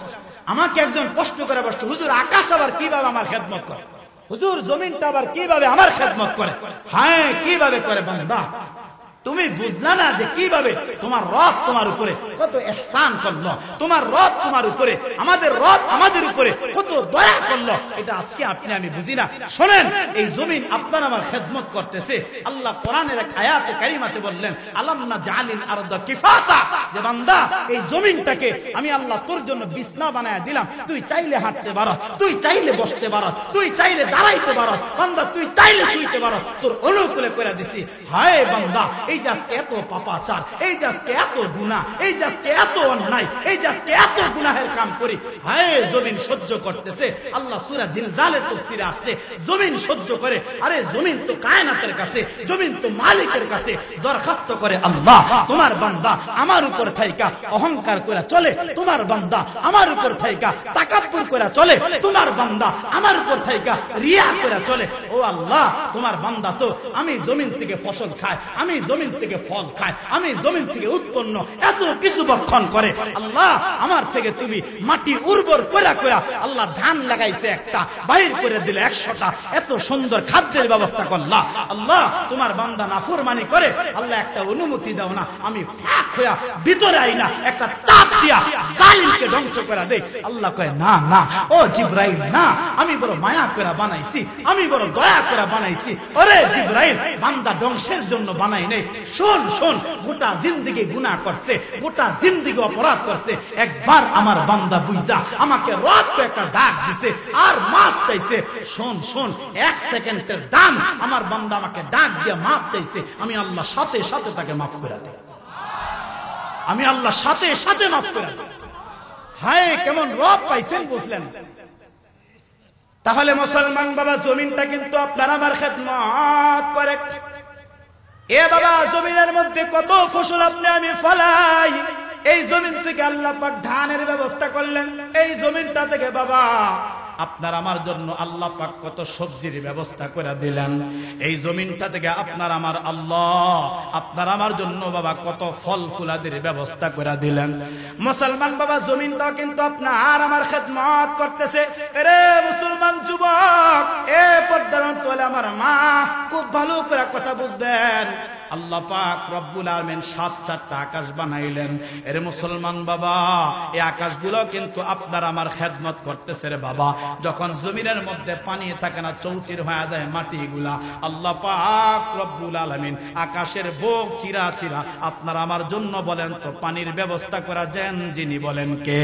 হুজুর আকাশ আবার কিভাবে আমার খেদমত করে, হুজুর জমিনটা আবার কিভাবে আমার খেদমত করে? হ্যাঁ, কিভাবে করে বান্দা? তুমি বুঝলা না যে কিভাবে তোমার রব তোমার উপরে কত ইহসান করলো, তোমার রব তোমার উপরে, আমাদের রব আমাদের উপরে কত দয়া করলো, এটা আজকে আপনি আমি বুঝি না। শোনেন, এই জমিন আপনার আমার খেদমত করতেছে। আল্লাহ কোরআনের এক আয়াতে কারিমাতে বললেন, আলাম না জালিল আরদা কিফাতা, যে বান্দা এই জমিনটাকে আমি আল্লাহ তোর জন্য বিছনা বানায়া দিলাম, তুই চাইলে হাঁটতে পারস, তুই চাইলে বসতে পারস, তুই চাইলে দাঁড়াইতে পারস, বান্দা তুই চাইলে শুইতে পারস, তোর অনুকূলে করে দিছি। হায় বান্দা, এই এই যে আজকে এত পাপাচার, এই যে আজকে এত গুনাহ, এই যে আজকে এত অন্যায়, এই যে আজকে এত গুনাহের কাম করি, হায় জমিন সহ্য করতেছে। আল্লাহ সূরা জিলজালের তাফসীরে আসছে জমিন সহ্য করে। আরে জমিন তো কায়নাতের কাছে, জমিন তো মালিকের কাছে দরখাস্ত করে, আল্লাহ তোমার বান্দা আমার উপর থাইকা অহংকার করে চলে, তোমার বান্দা আমার উপর থাইকা তাকাব্বুর করে চলে, তোমার বান্দা আমার উপর থাইকা রিয়া করে চলে। ও আল্লাহ তোমার বান্দা তো আমি জমিন থেকে ফসল খায়, আমি জমিন থেকে ফল খায়, আমি জমিন থেকে উৎপন্ন এত কিছু ভক্ষণ করে। আল্লাহ আমার থেকে তুমি মাটি উর্বর করে করে আল্লাহ ধান লাগাইছে একটা, বাইর করে দিলে 100টা, এত সুন্দর খাদ্যের ব্যবস্থা করলা। আল্লাহ তোমার বান্দা নাফরমানি করে, আল্লাহ একটা অনুমতি দাও না, আমি ফাঁক হইয়া ভিতরে আই না, একটা চাপ দিয়া জালিমকে ধ্বংস করে দেই। আল্লাহ কয় না না ও জিবরাইল, না, আমি বড় মায়া করে বানাইছি, আমি বড় দয়া করে বানাইছি। ওরে জিবরাইল, বান্দা ধ্বংসের জন্য বানাই নাই। শোন শোন, গোটা জিন্দেগি গুনাহ করছে, গোটা জিন্দেগি অপরাধ করছে, একবার আমার বান্দা বুঝা আমাকে রব একটা ডাক দিছে আর মাফ চাইছে। শোন শোন, 1 সেকেন্ডের দাম আমার বান্দা আমাকে ডাক দিয়ে মাফ চাইছে, আমি আল্লাহ সাথে সাথে তাকে মাফ করে দেই, আমি আল্লাহ সাথে সাথে মাফ করে দেই। হায় কেমন রব পাইছেন বুঝলেন? তাহলে মুসলমান বাবা, জমিনটা কিন্তু আপনার আমার খেদমত করে। এ বাবা, জমিনের মধ্যে কত ফসল আপনি আমি ফলাই, এই জমিন থেকে আল্লাহ পাক ধানের ব্যবস্থা করলেন। এই জমিনটা থেকে বাবা আপনার আমার জন্য আল্লাহ পাক কত সবজির ব্যবস্থা করে দিলেন। এই জমিনটা থেকে আপনার আমার আল্লাহ আপনার আমার জন্য বাবা কত ফল ফুলাদির ব্যবস্থা করে দিলেন। মুসলমান বাবা, জমিনটাও কিন্তু আপনার আমার খেদমত করতেছে। রে মুসলমান যুবক, এ পর্দার অন্তরালে আমার মা, খুব ভালো করে কথা বুঝবেন। আল্লাহ পাক রব্বুল আলামিন 7-4টা আকাশ বানাইলেন। এর মুসলমান বাবা, এই আকাশগুলো কিন্তু আপনার আমার খেদমত করতেছে রে বাবা। যখন জমিনের মধ্যে পানি থাকে না, চৌচির হয়ে যায় মাটিগুলা, আল্লাহ পাক রব্বুল আলামিন আকাশের বুক চিরা চিরা আপনার আমার জন্য বলেন তো পানির ব্যবস্থা করা দেন যিনি, বলেন কে?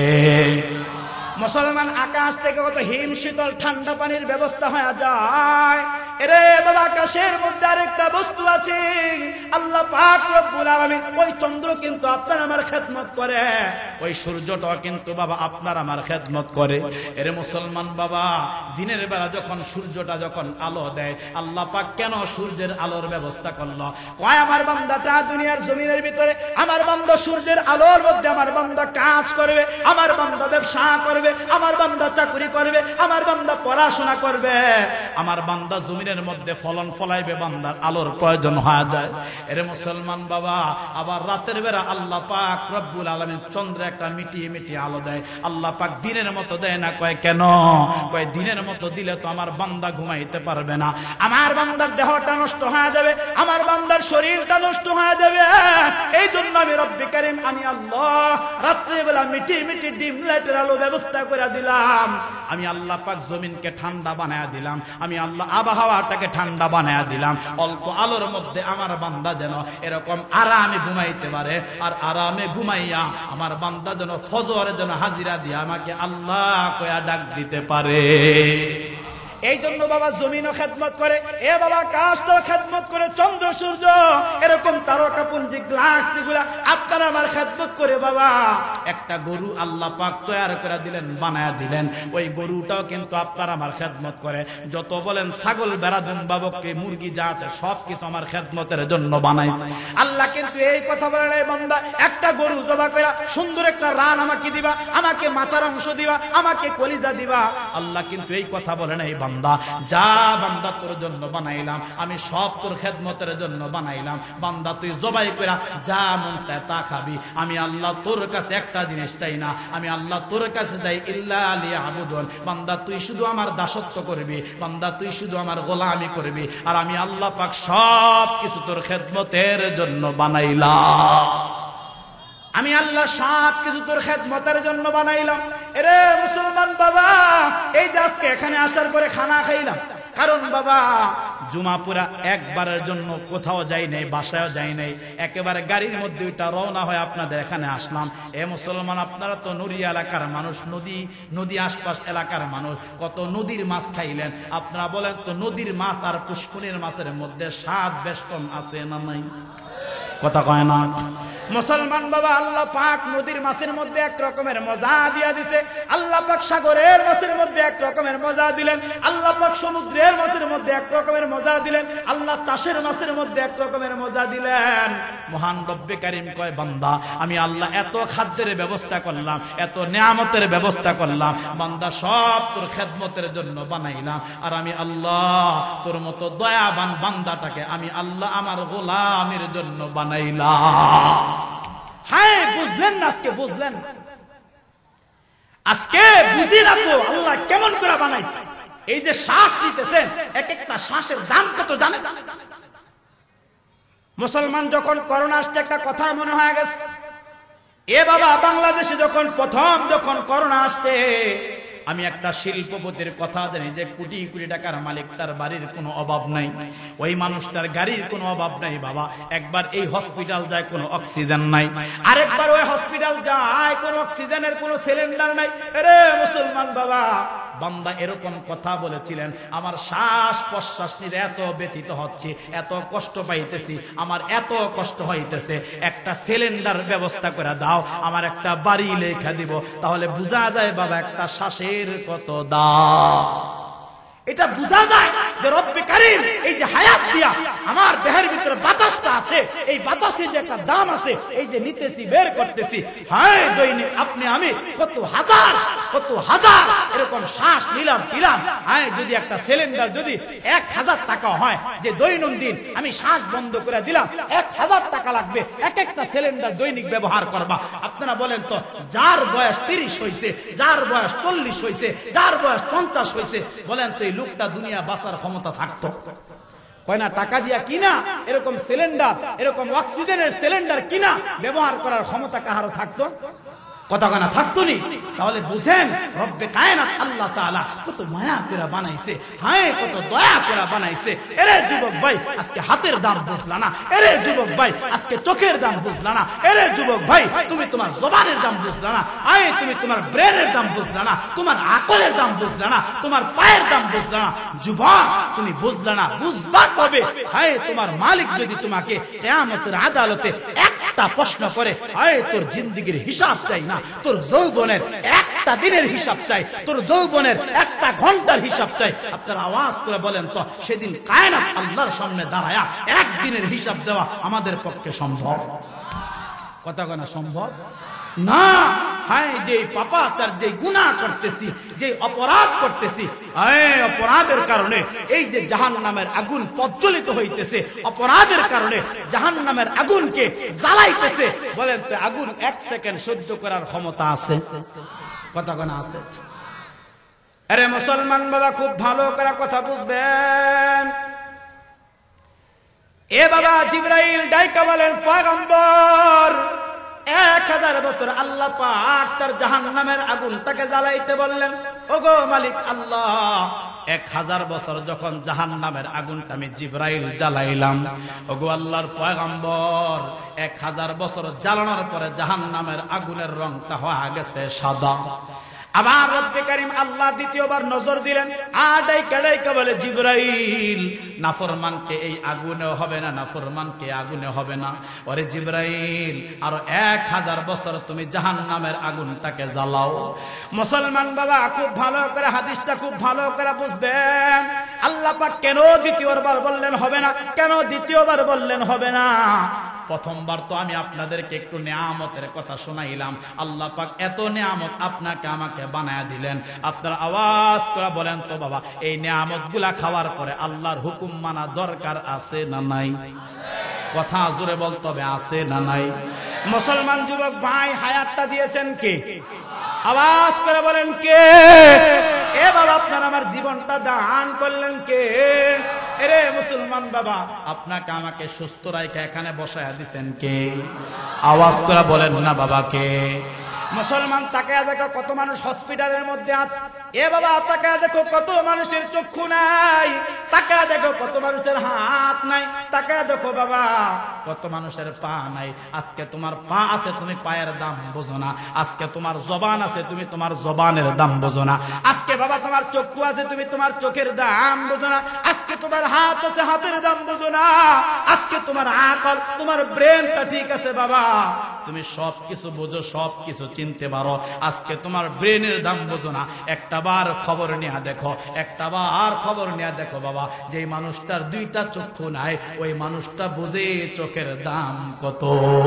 মুসলমান, আকাশ থেকে কত হিম শীতল ঠান্ডা পানির ব্যবস্থা হয়ে যায়। এরে বাবা, আকাশের মধ্যে আরেকটা বস্তু আছে, আল্লাহ পাক রব্বুল আলামিন ওই চন্দ্র কিন্তু আপনার আমার খেদমত করে, ওই সূর্যটাও কিন্তু বাবা আপনার আমার খেদমত করে। এরে মুসলমান বাবা, দিনের বেলা যখন সূর্যটা যখন আলো দেয়, আল্লাহ পাক কেন সূর্যের আলোর ব্যবস্থা করলো? কয় আমার বান্দাটা দুনিয়ার জমিনের ভিতরে, আমার বান্দা সূর্যের আলোর মধ্যে আমার বান্দা কাজ করবে, আমার বান্দা ব্যবসা করবে, আমার বান্দা চাকরি করবে, আমার বান্দা পড়াশোনা করবে, আমার বান্দা জমিনের মধ্যে ফলন ফলাইবে, বান্দার আলোর প্রয়োজন হয়ে যায়। এরে মুসলমান বাবা, আবার রাতের বেলা আল্লাহ পাক রব্বুল আলামিন চন্দ্রে একটা মিটিয়ে মিটিয়ে আলো দেয়। আল্লাহ পাক দিনের মতো দেয় না। কয় কেন? কয় দিনের মতো দিলে তো আমার বান্দা ঘুমাইতে পারবে না, আমার বান্দার দেহটা নষ্ট হয়ে যাবে, আমার বান্দার শরীরটা নষ্ট হয়ে যাবে। এই জন্য আমি রব্বি কারীম, আমি আল্লাহ রাত্রের বেলা মিটিয়ে মিটিয়ে ডিম লাইটের আলো ব্যবস্থা করে দিলাম। আমি আল্লাহ পাক জমিনকে ঠান্ডা বানায়া দিলাম, আমি আল্লাহ আবহাওয়াটাকে ঠান্ডা বানায়া দিলাম। অল্প আলোর মধ্যে আমার বান্দা যেন এরকম আরামে ঘুমাইতে পারে, আর আরামে ঘুমাইয়া আমার বান্দা যেন ফজরের জন্য হাজিরা দিয়ে আমাকে আল্লাহ কয়া ডাক দিতে পারে। এই জন্য বাবা জমিনও খেদমত করে, এ বাবা আকাশটাও খেদমত করে, চন্দ্র সূর্য এরকম তারকাপুঞ্জি গ্লাস গুলা আপনার আমার খেদমত করে। বাবা একটা গরু আল্লাহ পাক তৈরি করে দিলেন, বানায়া দিলেন, ওই গরুটাও কিন্তু আপনার আমার খেদমত করে। যত বলেন ছাগল বেড়াবেন বাবককে মুরগি যা আছে সবকিছু আমার খেদমতের জন্য বানাইছে। আল্লাহ কিন্তু এই কথা বলে নাই, বান্দা একটা গরু জবা করে সুন্দর একটা রান আমাকে দিবা, আমাকে মাথার অংশ দিবা, আমাকে কলিজা দিবা। আল্লাহ কিন্তু এই কথা বলে নাই, বান্দা যা, বান্দা তোর জন্য বানাইলাম, আমি সব তোর খেদমতের জন্য বানাইলাম, বান্দা তুই জবাই কইরা যা মন চায় তা খাবি। আমি আল্লাহ তোর কাছে একটা জিনিস চাই না, আমি আল্লাহ তোর কাছে চাই ইল্লা লিয়াবুদুন, বান্দা তুই শুধু আমার দাসত্ব করবি, বান্দা তুই শুধু আমার গোলামি করবি, আর আমি আল্লাহ পাক সব কিছু তোর খেদমতের জন্য বানাইলাম। আমি আল্লাহ সব কিছু তোর খেদমতের জন্য বানাইলাম। এরে মুসলমান বাবা, এই যে আজকে এখানে আসার পরে খানা খাইলাম, কারণ বাবা জুমা পুরা একবারের জন্য কোথাও যাই নাই, বাসায়ও যাই নাই, একেবারে গাড়ির মধ্যে ওইটা রওনা হয়ে আপনাদের এখানে আসলাম। এ মুসলমান, আপনারা তো নদী এলাকার মানুষ, নদী আশপাশ এলাকার মানুষ, কত নদীর মাছ খাইলেন। আপনারা বলেন তো, নদীর মাছ আর পুষ্করিণীর মাছের মধ্যে স্বাদ বেশ কম আছে না নাই? কথা কয় না মুসলমান বাবা। আল্লাহ পাক নদীর মাছের মধ্যে এক রকমের মজা দিয়া দিছে, আল্লাহ পাক সাগরের মাছের মধ্যে এক রকমের মজা দিলেন, আল্লাহ পাক সমুদ্রের মাছের মধ্যে এক রকমের মজা দিলেন, আল্লাহ চাষের মাছের মধ্যে এক রকমের মজা দিলেন। মহান রব্বে কারীম কয়, বান্দা আমি আল্লাহ এত খাদ্যের ব্যবস্থা করলাম, এত নিয়ামতের ব্যবস্থা করলাম, বান্দা সব তোর খেদমতের জন্য বানাইলাম। আর আমি আল্লাহ তোর মতো দয়াবান বান্দাটাকে আমি আল্লাহ আমার গোলামের জন্য বানাইলাম। হ্যাঁ, বুঝলেন না? আজকে বুঝলেন? আজকে বুঝি না তো আল্লাহ কেমন করে বানাইছে। এই যে শ্বাস নিতেছেন, এক একটা শ্বাসের দাম কত জানে? মুসলমান, যখন করোনা আসছে একটা কথা মনে হয়ে গেছে, এ বাবা বাংলাদেশে যখন করোনা আসছে, আমি একটা শিল্পপতির কথা জানি যে কোটি কোটি টাকার মালিক, তার বাড়ির কোনো অভাব নাই, ওই মানুষটার গাড়ির কোনো অভাব নাই। বাবা একবার এই হসপিটাল যায়, কোনো অক্সিজেন নাই, আরেকবার ওই হসপিটাল যায়, কোনো অক্সিজেনের কোনো সিলিন্ডার নাই। আরে মুসলমান বাবা, বান্দা এরকম কথা বলেছিলেন, আমার শ্বাস প্রশ্বাস নিতে এত ব্যথিত হচ্ছে, এত কষ্ট পাইতেছি, আমার এত কষ্ট হইতেছে, একটা সিলিন্ডার ব্যবস্থা করে দাও, আমার একটা বাড়ি লেখা দিব, তাহলে বোঝা যায় বাবা একটা শ্বাসের কত দাম। এটা বোঝা যায় যে রব্বে কারীম এই যে হায়াত দিয়া আমার দেহের ভিতরে বাতাসটা আছে, এই বাতাসের যে একটা দাম আছে, এই যে নিতেছি বের করতেছি, হ্যাঁ দৈনিক আপনি আমি কত হাজার এরকম শ্বাস নিলাম পিলাম। হ্যাঁ, যদি একটা সিলিন্ডার যদি 1000 টাকা হয়, যে দৈনন্দিন আমি শ্বাস বন্ধ করে দিলাম, 1000 টাকা লাগবে এক একটা সিলিন্ডার দৈনিক ব্যবহার করবা। আপনারা বলেন তো, যার বয়স 30 হয়েছে, যার বয়স 40 হয়েছে, যার বয়স 50 হয়েছে, বলেন তো এই লোকটা দুনিয়া বাঁচার ক্ষমতা থাকতো? কয় না, টাকা দিয়া কিনা এরকম সিলিন্ডার, এরকম অক্সিজেনের সিলিন্ডার কিনা ব্যবহার করার ক্ষমতা কাহারও থাকতো? কথা কানা থাকতো নি? তাহলে বুঝেন রব্বে কায়নাত আল্লাহ তাআলা কত মায়া করে বানাইছে, হ্যাঁ কত দয়া করে বানাইছে। এরে যুবক ভাই, আজকে হাতের দাম বুঝলা না? এরে যুবক ভাই, আজকে চোখের দাম বুঝলা না? এরে যুবক ভাই, তুমি তোমার জবানের দাম বুঝলা না? আয় তুমি তোমার ব্রেনের দাম বুঝলা না? তোমার আকলের দাম বুঝলা না? তোমার পায়ের দাম বুঝলা না? যুবক, তুমি বুঝলা না, বুঝবা কবে? হ্যাঁ, তোমার মালিক যদি তোমাকে কিয়ামতের আদালতে একটা প্রশ্ন করে, আয় তোর জিন্দেগির হিসাব চাই না, তোর যৌবনের একটা দিনের হিসাব চাই, তোর যৌবনের একটা ঘন্টার হিসাব চাই, আপনার আওয়াজ করে বলেন তো, সেদিন কায়নাত আল্লাহর সামনে দাঁড়ায়া একদিনের হিসাব দেওয়া আমাদের পক্ষে সম্ভব? কথা বলা সম্ভব না। হ্যাঁ, যে পাপাচার, যে গুনাহ করতেছি, যে অপরাধ করতেছি, অপরাধের কারণে এই যে জাহান্নামের আগুন প্রজ্বলিত হইতেছে, অপরাধের কারণে জাহান্নামের আগুনকে জ্বালাইতেছে, বলেন তো আগুন 1 সেকেন্ড সহ্য করার ক্ষমতা আছে? কথা কোন আছে? আরে মুসলমান বাবা, খুব ভালো করে কথা বুঝবেন। এ বাবা, জিবরাইল ডাইকা বলেন, পয়গম্বর 1000 বছর আল্লাহ পাক তার জাহান্নামের আগুনটাকে জ্বালাইতে বললেন। ওগো মালিক আল্লাহ, 1000 বছর যখন জাহান্নামের আগুনটা আমি জিবরাইল জ্বালাইলাম, ওগো আল্লাহর পয়গম্বর, 1000 বছর জ্বালানোর পরে জাহান্নামের আগুনের রংটা হয়ে গেছে সাদা। আবার রব্বে কারীম আল্লাহ দ্বিতীয়বার নজর দিলেন, ডাইকা বলে, জিবরাইল, নাফরমানকে এই আগুনে হবে না, নাফরমানকে আগুনে হবে না। ওরে জিবরাইল, আরো 1000 বছর তুমি জাহান্নামের আগুনটাকে জ্বালাও। মুসলমান বাবা, খুব ভালো করে হাদিসটা খুব ভালো করে বুঝবেন। আল্লাহ পাক কেন দ্বিতীয়বার বললেন হবে না? কেন দ্বিতীয়বার বললেন হবে না? প্রথমবার তো আমি আপনাদেরকে একটু নিয়ামতের কথা শোনাইলাম। আল্লাহ পাক এত নিয়ামত আপনাকে আমাকে বানায় দিলেন। আপনারা আওয়াজ করে বলেন তো বাবা, এই নিয়ামতগুলা খাওয়ার পরে আল্লাহর হুকুম মানা দরকার আছে না নাই? কথা জোরে বলতে হবে, আছে না নাই? মুসলমান যুবক ভাই, হায়াতটা দিয়েছেন কে? আওয়াজ করে বলেন কে? এ বাবা, আপনার আমার জীবনটা দান করলেন কে? এরে মুসলমান বাবা, আপনাকে আমাকে সুস্থ রাইখা এখানে বসায়া দিছেন কে? আওয়াজ করে বলেন না বাবা কে? মুসলমান তাকায়া দেখো কত মানুষ হসপিটালের মধ্যে আছে। এ বাবা তাকায়া দেখো কত মানুষের চক্ষু নাই, তাকায়া দেখো কত মানুষের হাত নাই, তাকায়া দেখো বাবা কত মানুষের পা নাই। আজকে তোমার পা আছে, তুমি পায়ের দাম বোঝো না। আজকে তোমার জবান আছে, তুমি তোমার জবানের দাম বোঝো না। আজকে বাবা তোমার চক্ষু আছে, তুমি তোমার চোখের দাম বোঝো না। আজকে তোমার হাত আছে, হাতের দাম বোঝো না। আজকে তোমার আকল, তোমার ব্রেনটা ঠিক আছে বাবা, তুমি সবকিছু বোঝো, সবকিছু চিনতে পারো। আজকে তোমার ব্রেনের দাম বোঝো না। একটা বার খবর নিয়ে দেখো, একটা বার খবর নিয়ে দেখো বাবা, যে মানুষটার দুইটা চক্ষু নাই, ওই মানুষটা বুঝে চোখের দাম কত।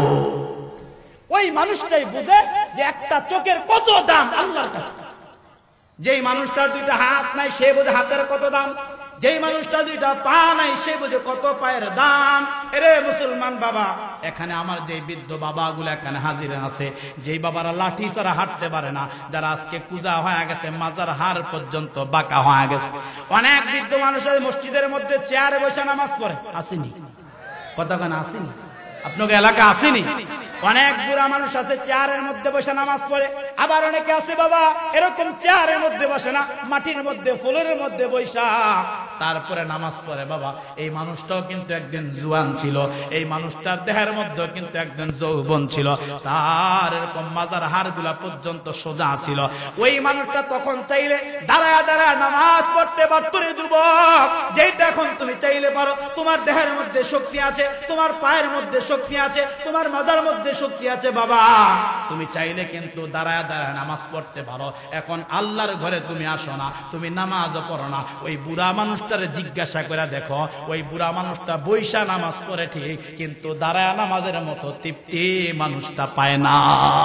ওই মানুষটাই বুঝে যে একটা চোখের কত দাম আল্লাহর কাছে। যেই মানুষটার দুইটা হাত নাই, সে বুঝে হাতের কত দাম। যেই মানুষটা দুইটা পা নাই, সে বুঝে কত পায়ের দাম। এরে মুসলমান বাবা, এখানে আমার যে বৃদ্ধ বাবাগুলো এখানে হাজির আছে, যেই বাবারা লাঠি ছাড়া হাঁটতে পারে না, যারা আজকে কুজা হয়ে গেছে, মাজার হাড় পর্যন্ত বাঁকা হয়ে গেছে। অনেক বৃদ্ধ মানুষ মসজিদের মধ্যে চেয়ারে বসে নামাজ পড়ে, আসেনি? কতক্ষণ আসেনি? আপনাকে এলাকা আসেনি? অনেক বুড়া মানুষ আছে চেয়ারের মধ্যে বসে নামাজ পড়ে। আবার অনেকে আছে বাবা এরকম চেয়ারের মধ্যে বসে না, মাটির মধ্যে ফুলের মধ্যে বৈশা তারপরে নামাজ পড়ে। বাবা এই মানুষটাও কিন্তু একদিন জুয়ান ছিল, এই মানুষটার দেহের মধ্যে কিন্তু একদিন যৌবন ছিল, তার এরকম মাজার হাড়গুলা পর্যন্ত সোজা ছিল। ওই মানুষটা তখন চাইলে দাঁড়ায় দাঁড়ায় নামাজ পড়তে পারত রে যুবক, যেটা এখন তুমি চাইলে পারো। তোমার দেহের মধ্যে শক্তি আছে, তোমার পায়ের মধ্যে শক্তি আছে, তোমার মাজার মধ্যে শক্তি আছে বাবা, তুমি চাইলে কিন্তু দাঁড়ায় দাঁড়ায় নামাজ পড়তে পারো। এখন আল্লাহর ঘরে তুমি আসো না, তুমি নামাজও পড়ো না। ওই বুড়া মানুষটারে জিজ্ঞাসা করে দেখো, ওই বুড়া মানুষটা বৈশা নামাজ পড়ে ঠিক, কিন্তু দাঁড়ায় নামাজের মতো তৃপ্তি মানুষটা পায় না।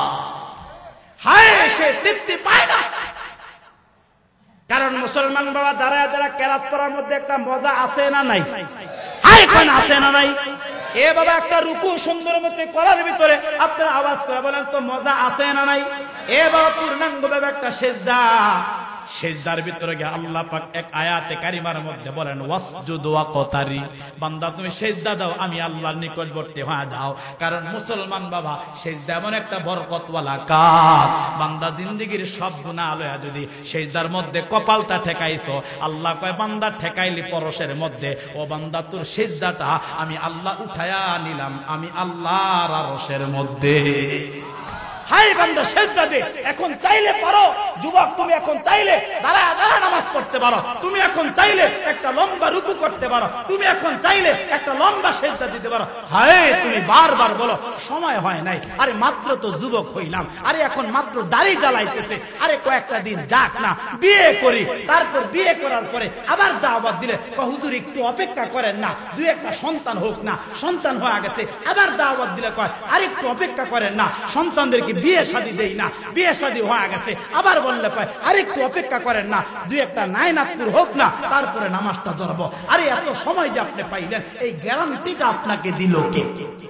হায়, সে তৃপ্তি পায় না। কারণ মুসলমান বাবা দাঁড়ায় দাঁড়ায় কেরাত পড়ার মধ্যে একটা মজা আছে না নাই? হায়, কোন আছে না নাই? এ বাবা একটা রুকু সুন্দর মতো করার ভিতরে আপনারা আওয়াজ করে বলেন তো মজা আছে না নাই? এ বাবা পূর্ণাঙ্গ ভাবে একটা সেজদা, সেজদার ভিতরে গিয়ে আল্লাহ পাক এক আয়াতে কারিমার মধ্যে বলেন ওয়াসজুদ ওয়াকতারি, বান্দা তুমি সেজদা দাও, আমি আল্লাহর নিকটবর্তী হয়ে যাও। কারণ মুসলমান বাবা সেজদা এমন একটা বরকতওয়ালা কাজ, বান্দা জিন্দেগীর সব গুনাহ লয়া যদি সেজদার মধ্যে কপালটা ঠেকাইছো, আল্লাহ কয় বান্দা ঠেকাইলি পরশের মধ্যে, ও বান্দা তোর সেজদাটা আমি আল্লাহ উঠায়া নিলাম, আমি আল্লাহর আরশের মধ্যে। হাই বান্দা সেজদা দে, এখন চাইলে পারো যুবক, তুমি এখন চাইলে দাঁড়ায় দাঁড়ায় নামাজ পড়তে পারো, তুমি এখন চাইলে একটা লম্বা রুকু করতে পারো, তুমি এখন চাইলে একটা লম্বা সেজদা দিতে পারো। হায়, তুমি বারবার বলো সময় হয় নাই, আরে মাত্র তো যুবক হইলাম, আরে এখন মাত্র দাড়ি জ্বালাইতেছে, আরে কয়েকটা দিন যাক না বিয়ে করি, তারপর বিয়ে করার পরে আবার দাওয়াত দিলে হুজুর একটু অপেক্ষা করেন না, দুই একটা সন্তান হোক না, সন্তান হয়ে গেছে আবার দাওয়াত দিলে কয় আরে একটু অপেক্ষা করেন না, সন্তানদেরকে বিয়ে শাদী দেই না, বিয়ে শাদী হয়ে গেছে আবার বললে কয় আরে একটু অপেক্ষা করেন না, দুই একটা নায়নাতপুর হোক না, তারপরে নামাজটা ধরবো। আরে এত সময় যে আপনি পাইলেন, এই গ্যারান্টিটা আপনাকে দিল কে?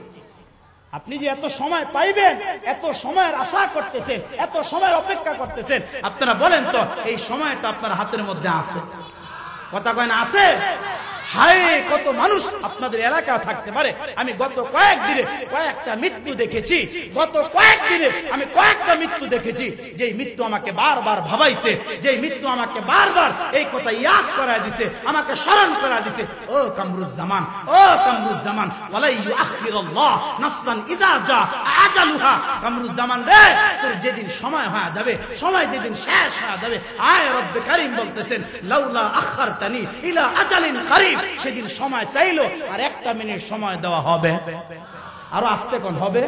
আপনি যে এত সময় পাইবেন, এত সময়ের আশা করতেছেন, এত সময় অপেক্ষা করতেছেন, আপনারা বলেন তো এই সময়টা আপনার হাতের মধ্যে আছে? কথা কয় না আছে? হায়, কত মানুষ আপনাদের এলাকা থাকতে পারে। আমি গত কয়েকদিনে কয়েকটা মৃত্যু দেখেছি, গত কয়েকদিনে আমি কয়েকটা মৃত্যু দেখেছি, যে মৃত্যু আমাকে বারবার ভাবাইছে, যে মৃত্যু আমাকে বারবার এই কথা ইয়াদ করায় দিছে, আমাকে স্মরণ করায় দিছে। ও কামরুজ্জামান, ও কামরুজ্জামান, ওয়ালা ইউআখিরুল্লাহ নাফসান ইযা জা আজালুহা। কামরুজ্জামান রে, তোর যেদিন সময় হয়ে যাবে, সময় যেদিন শেষ হয়ে যাবে, আয় রব্বে কারীম বলতেছেন লাউলা আখারতানি ইলা আজালিন কারীব, সেদিন সময় চাইলো আর একটা মিনিট সময় দেওয়া হবে, আরো আসতে কোন হবে।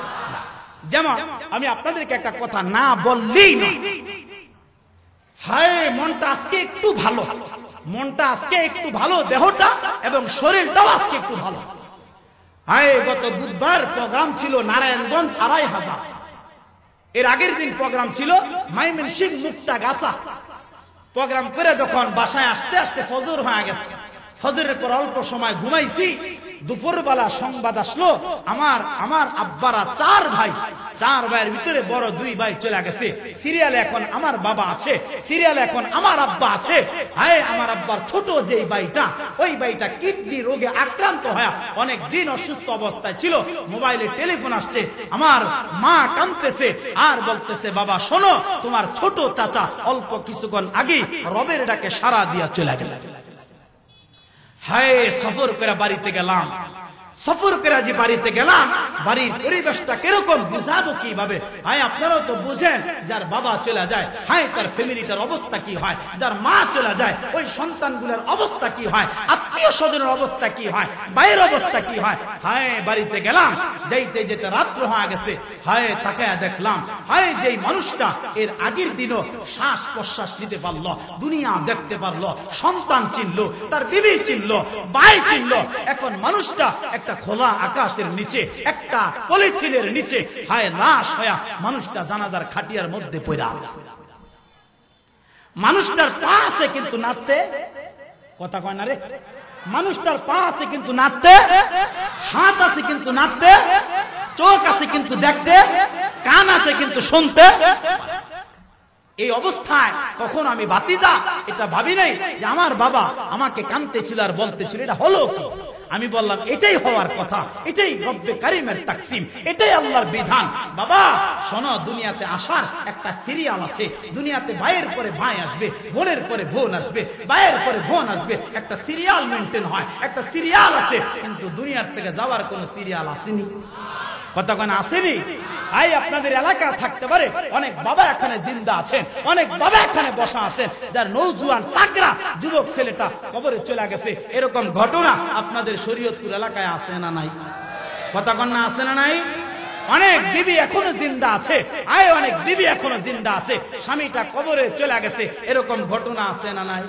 যেমন আমি আপনাদেরকে একটা কথা না বললেই না, হায় মনটা আজকে একটু ভালো, মনটা আজকে একটু ভালো, দেহটা এবং শরীরটাও আজকে একটু ভালো। হায়, গত বুধবার প্রোগ্রাম ছিল নারায়ণগঞ্জ 2500, এর আগের দিন প্রোগ্রাম ছিল ময়মনসিংহ মুক্তাগাছা। প্রোগ্রাম করে যখন বাসায় আসতে আসতে ফজর হয়ে গেছে, ফজরের পর অল্প সময় ঘুমাইছি, দুপুরবেলা সংবাদ আসলো আমার আব্বারা 4 ভাই, 4 ভাইয়ের ভিতরে বড় 2 ভাই চলে গেছে, সিরিয়ালে এখন আমার বাবা আছে, সিরিয়ালে এখন আমার আব্বা আছে। হায়, আমার আব্বার ছোট যে ভাইটা, ওই ভাইটা কিডনি রোগে আক্রান্ত হয়ে অনেক দিন অসুস্থ অবস্থায় ছিল। মোবাইলে টেলিফোন আসছে, আমার মা কাঁদতেছে আর বলতেছে, বাবা শোনো, তোমার ছোট চাচা অল্প কিছুক্ষণ আগে রবের ডাকে সাড়া দিয়া চলে গেছে। হায়, সফর করে বাড়িতে গেলাম, সফর করে যে বাড়িতে গেলাম, বাড়ির পরিবেশটা কিরকম বুঝাবো কিভাবে? হায়, আপনারাও তো বুঝেন, যার বাবা চলে যায়, হায় তার ফ্যামিলিটার অবস্থা কি হয়, যার মা চলে যায় ওই সন্তানগুলোর অবস্থা কি হয়, আত্মীয় স্বজনের অবস্থা কি হয়, ভাইয়ের অবস্থা কি হয়। হায়, বাড়িতে গেলাম, যাইতে যেতে রাত্র হয়ে গেছে। হায়, তাকায় দেখলাম, হায় যেই মানুষটা এর আগের দিনও শ্বাস প্রশ্বাস নিতে পারলো, দুনিয়া দেখতে পারলো, সন্তান চিনলো, তার বিবি চিনলো, ভাই চিনলো, এখন মানুষটা একটা খোলা আকাশের নিচে, একটা পলিথিনের নিচে, হায় লাশ হয়া মানুষটা জানাজার খাটিয়ার মধ্যে পড়ে আছে। মানুষটার পা আছে কিন্তু নাড়তে, কথা কয় না রে, মানুষটার পা আছে কিন্তু নাড়তে, হাত আছে কিন্তু নাড়তে, চোখ আছে কিন্তু দেখতে, কান আছে কিন্তু শুনতে। এই অবস্থায় কখন আমি ভাতিজা এটা ভাবি নাই যে আমার বাবা আমাকে কাঁদতেছিল আর বলতেছিল, এটা হলো কি? আমি বললাম, এটাই হওয়ার কথা, এটাই রব্বে কারিমের তাকসিম, এটাই আল্লাহর বিধান। বাবা শোনো, দুনিয়াতে আসার একটা সিরিয়াল আছে, দুনিয়াতে ভাইয়ের পরে ভাই আসবে, বোনের পরে বোন আসবে, ভাইয়ের পরে বোন আসবে, একটা সিরিয়াল মেনটেন হয়, একটা সিরিয়াল আছে। কিন্তু দুনিয়ার থেকে যাওয়ার কোন সিরিয়াল আসেনি, কথা কেন আসেনি? আই আপনাদের এলাকা থাকতে পারে অনেক বাবা এখানে জিন্দা আছেন, অনেক বাবা এখানে বসা আছেন, যার নওজোয়ান তাগড়া যুবক ছেলেটা কবরে চলে গেছে। এরকম ঘটনা আপনাদের শরীয়তপুর এলাকায় আছে না নাই? কথা কন্যা আছে না নাই? অনেক বিবি এখনো জিন্দা আছে, আয় অনেক বিবি এখনো জিন্দা আছে, স্বামীটা কবরে চলে গেছে, এরকম ঘটনা আছে না নাই?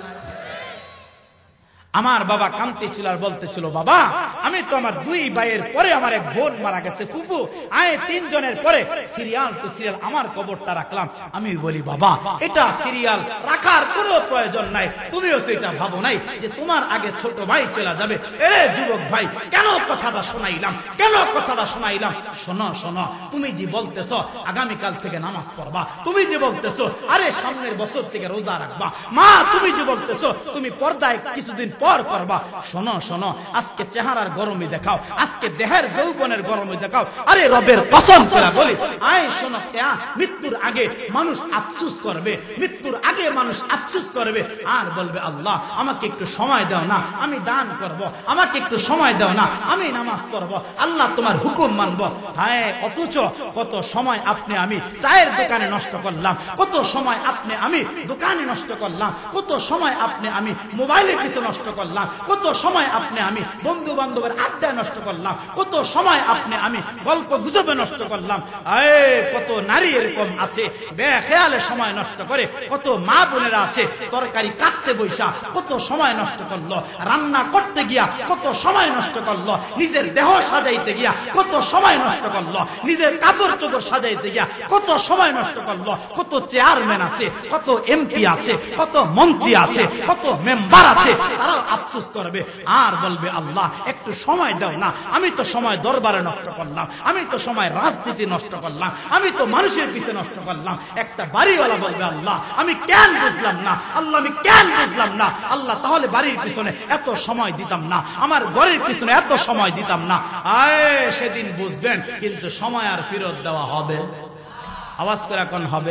আমার বাবা কাঁদতেছিল আর বলতেছিল, বাবা আমি তো আমার 2 ভাইয়ের পরে আমার এক বোন মারা গেছে, ফুফু আয় 3 জনের পরে সিরিয়াল তো সিরিয়াল আমার কবরটা রাখলাম। আমি বলি, বাবা এটা সিরিয়াল রাখার কোনো প্রয়োজন নাই, তুমিও তো এটা ভাবো নাই যে তোমার আগে ছোট ভাই চলে যাবে। এরে যুবক ভাই, কেন কথাটা শোনাইলাম, কেন কথাটা শোনাইলাম? শোনো শোনো, তুমি যে বলতেছো আগামীকাল থেকে নামাজ পড়বা, তুমি যে বলতেছো আরে সামনের বছর থেকে রোজা রাখবা, মা তুমি যে বলতেছো তুমি পর্দায় কিছুদিন পর করবা, শোনো শোনো, আজকে চেহারার গরমই দেখাও, আজকে দেহের যৌবনের গরমই দেখাও। আরে রবের কসম করে বলি, আয় শোনো, মৃত্যুর আগে মানুষ আফসোস করবে, মৃত্যুর আগে মানুষ আফসোস করবে আর বলবে, আল্লাহ আমাকে একটু সময় দাও না, আমি দান করব, আমাকে একটু সময় দাও না, আমি নামাজ পড়ব, আল্লাহ তোমার হুকুম মানব। হায়, অথচ কত সময় আপনি আমি চায়ের দোকানে নষ্ট করলাম, কত সময় আপনি আমি দোকানে নষ্ট করলাম, কত সময় আপনি আমি মোবাইলের পিছনে নষ্ট করলাম, কত সময় আপনি আমি বন্ধু বান্ধবের আড্ডায় নষ্ট করলাম, কত সময় আপনি আমি গল্প গুজবে নষ্ট করলাম। কত নারী এরকম আছে বেখেয়ালে সময় নষ্ট করে, কত মা বোনেরা আছে তরকারি কাটতে বৈশা কত সময় নষ্ট করলো, রান্না করতে গিয়া কত সময় নষ্ট করলো, নিজের দেহ সাজাইতে গিয়া কত সময় নষ্ট করলো, নিজের কাপড় চোপড় সাজাইতে গিয়া কত সময় নষ্ট করলো। কত চেয়ারম্যান আছে, কত এমপি আছে, কত মন্ত্রী আছে, কত মেম্বার আছে, তারা আফসোস করবে আর বলবে, আল্লাহ একটু সময় দাও না, আমি তো সময় দরবারে নষ্ট করলাম, আমি তো সময় রাজনীতি নষ্ট করলাম, আমি তো মানুষের পিছনে নষ্ট করলাম। একটা বাড়িওয়ালা বলবে, আল্লাহ আমি কেন বুঝলাম না, আল্লাহ আমি কেন বুঝলাম না, আল্লাহ তাহলে বাড়ির পিছনে এত সময় দিতাম না, আমার ঘরের পিছনে এত সময় দিতাম না। সেদিন বুঝবেন, কিন্তু সময় আর ফেরত দেওয়া হবে। আওয়াজ করে এখন হবে।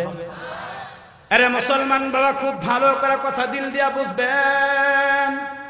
আরে মুসলমান বাবা, খুব ভালো করে কথা দিল দিয়া বুঝবেন।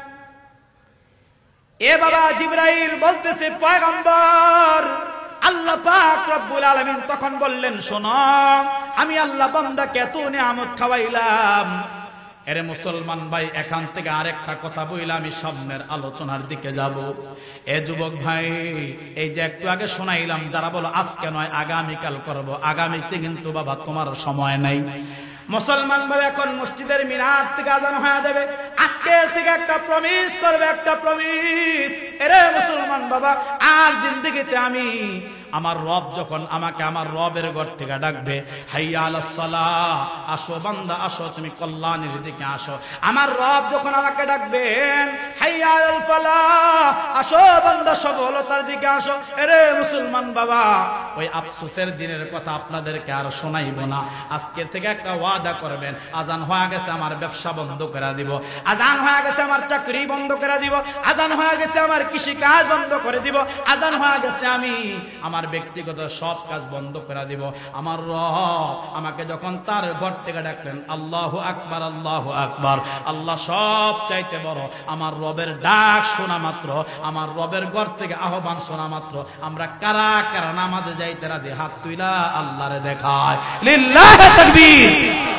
এ বাবা, জিবরাইল বলতেছে, পয়গম্বর আল্লাহ পাক রব্বুল আলামিন তখন বললেন, শোনো আমি আল্লাহ বান্দাকে এত নিয়ামত খাওয়াইলাম। এরে মুসলমান ভাই, এখান থেকে আরেকটা কথা বইলে আমি সামনের আলোচনার দিকে যাব। এ যুবক ভাই, এই যে একটু আগে শোনাইলাম, যারা বলো আজকে নয় আগামীকাল করব, আগামীতে কিন্তু বাবা তোমার সময় নাই। মুসলমান ভাই, এখন মসজিদের মিনার থেকে আজান হয়ে যাবে, আজকে থেকে একটা প্রমিস করবে, একটা প্রমিস। এরে মুসলমান বাবা, আর জিন্দেগিতে আমি আমার রব যখন আমাকে আমার রবের ঘর থেকে ডাকবে, হাইয়া আলাস সালাহ, আসো বান্দা আসো, তুমি কল্যাণের দিকে আসো। আমার রব যখন আমাকে ডাকবেন, হাইয়া আলাল ফালাহ, আসো বান্দা সফলতার দিকে আসো। এরে মুসলমান বাবা, ওই আফসোসের দিনের কথা আপনাদেরকে আর শোনাইব না। আজকে থেকে একটা ওয়াদা করবেন, আজান হয়ে গেছে আমার ব্যবসা বন্ধ করে দিব, আজান হয়ে গেছে আমার চাকরি বন্ধ করে দিব, আজান হয়ে গেছে আমার কৃষি কাজ বন্ধ করে দিব, আজান হয়ে গেছে আমি আমার ব্যক্তিগত সব কাজ বন্ধ করে দিব। আমার রব আমাকে যখন তার ঘর থেকে ডাকলেন, আল্লাহু আকবার আল্লাহু আকবার, আল্লাহ সব চাইতে বড়, আমার রবের ডাক শোনা মাত্র, আমার রবের ঘর থেকে আহ্বান শোনা মাত্র আমরা কারা কারা নামাজে যাইতে রাজি? হাত তুইলা আল্লাহরে দেখায়, লিল্লাহি তাকবীর।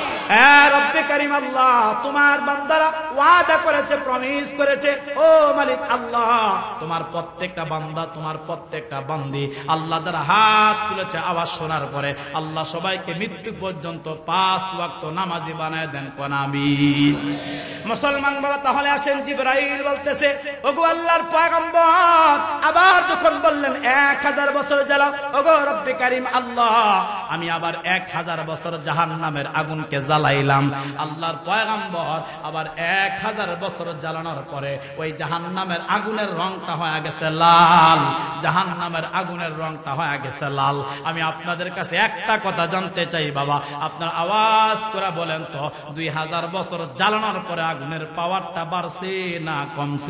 রব্বে কারীম আল্লাহ, তোমার বান্দারা ওয়াদা করেছে, প্রমিস করেছে, ও মালিক আল্লাহ, তোমার প্রত্যেকটা বান্দা, তোমার প্রত্যেকটা বান্দি আল্লাহ দ্বারা হাত তুলেছে। আওয়াজ শোনার পরে আল্লাহ সবাইকে মৃত্যু পর্যন্ত 5 ওয়াক্ত নামাজি বানায় দেন, কোন আমিন। মুসলমান বাবা, তাহলে আসেন, জিবরাইল বলতেছে, ওগো আল্লাহর পয়গম্বর, আবার যখন বললেন 1000 বছর জ্বালাও, ওগো রব্বে কারীম আল্লাহ, আমি আবার 1000 বছর জাহান্নামের আগুনকে জ্বালাইলাম। আল্লাহর পয়গম্বর আবার 1000 বছর জ্বালানোর পরে ওই জাহান্নামের আগুনের রংটা হয়ে গেছে লাল, জাহান্নামের আগুনের রংটা হয়ে গেছে লাল। আমি আপনাদের কাছে একটা কথা জানতে চাই বাবা, আপনার আওয়াজ করে বলেন তো, 2000 বছর জ্বালানোর পরে আগুনের পাওয়ারটা বাড়ছে না কমছে?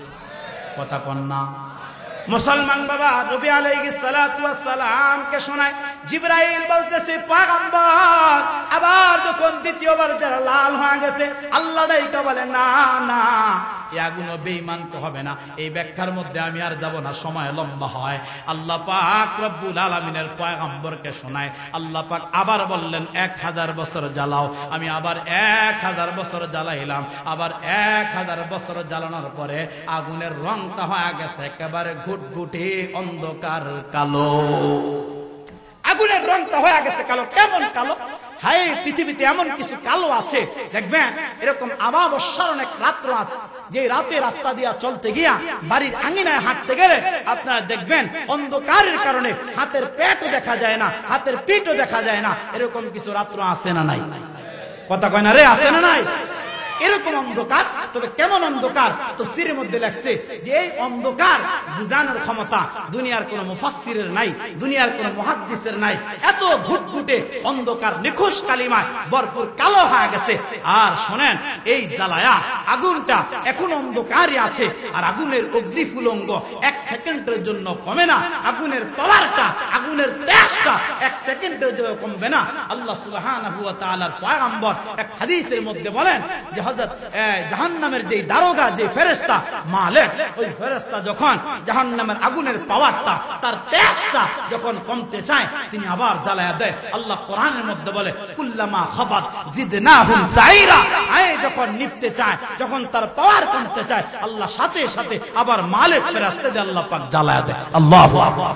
কথা কন না। মুসলমান বাবা, নবী আলাইহিস সালাতু ওয়াস সালামকে শোনায়, জিবরাইল বলতেছে, পয়গম্বর আবার যখন দ্বিতীয়বার যারা লাল হয়ে গেছে, আল্লাহ ডাইকা বলে, না না, এই আগুনও বেঈমান তো হবে না। এই ব্যাখ্যার মধ্যে আমি আর যাব না, সময় লম্বা হয়। আল্লাহ পাক রব্বুল আলামিনের পয়গম্বরকে শোনায়, আল্লাহ পাক আবার বললেন 1000 বছর জ্বালাও। আমি আবার 1000 বছর জ্বালাইলাম। আবার 1000 বছর জ্বালানোর পরে আগুনের রংটা হয়ে গেছে একেবারে ঘুটঘুটে অন্ধকার কালো। আগুনের রংটা হয়ে গেছে কালো। কেমন কালো? হায়, পৃথিবীতে এমন কিছু কালো আছে, দেখবেন এরকম অমাবস্যার অনেক রাত্র আছে, যে রাতে রাস্তা দিয়া চলতে গিয়া বাড়ির আঙিনায় হাঁটতে গেলে আপনারা দেখবেন অন্ধকারের কারণে হাতের পেটও দেখা যায় না, হাতের পিঠও দেখা যায় না। এরকম কিছু রাত্র আছে না নাই? কথা কয় না রে, আছে না নাই? এরকম অন্ধকার। তবে কেমন অন্ধকার? তাফসীরের মধ্যে লেখছে যে এই অন্ধকার বুঝানোর ক্ষমতা দুনিয়ার কোন মুফাসসিরের নাই, দুনিয়ার কোন মুহাদ্দিসের নাই। এত ঘুটঘুটে অন্ধকার, নিখুঁত কালিমায় ভরপুর কালো হয়ে গেছে। আর শোনেন, এই জ্বালায়া আগুনটা এখন অন্ধকারই আছে, আর আগুনের অগ্নিফুলঙ্গ 1 সেকেন্ডের জন্য কমে না। আগুনের পাওয়ারটা, আগুনের তেজটা 1 সেকেন্ডের জন্য কমবে না। আল্লাহ সুবহানাহু ওয়া তাআলার পয়গম্বর এক হাদিসের মধ্যে বলেন যে হযরত জাহান্নামের যে দারোগা, যে ফেরেশতা মালিক, ওই ফেরেশতা যখন জাহান্নামের আগুনের পাওয়ারটা, তার তেজটা যখন কমতে চায়, তিনি আবার জ্বালায়া দেয়। আল্লাহ কোরআনের মধ্যে বলে, কুল্লামা খাবাত জিদনাহুম সাইরা, যখন নিভতে চায়, যখন তার পাওয়ার কমতে চায়, আল্লাহ সাথে সাথে আবার মালিক ফেরেশতা দিয়ে আল্লাহ পাক জ্বালায়া দেয়। আল্লাহু আকবার।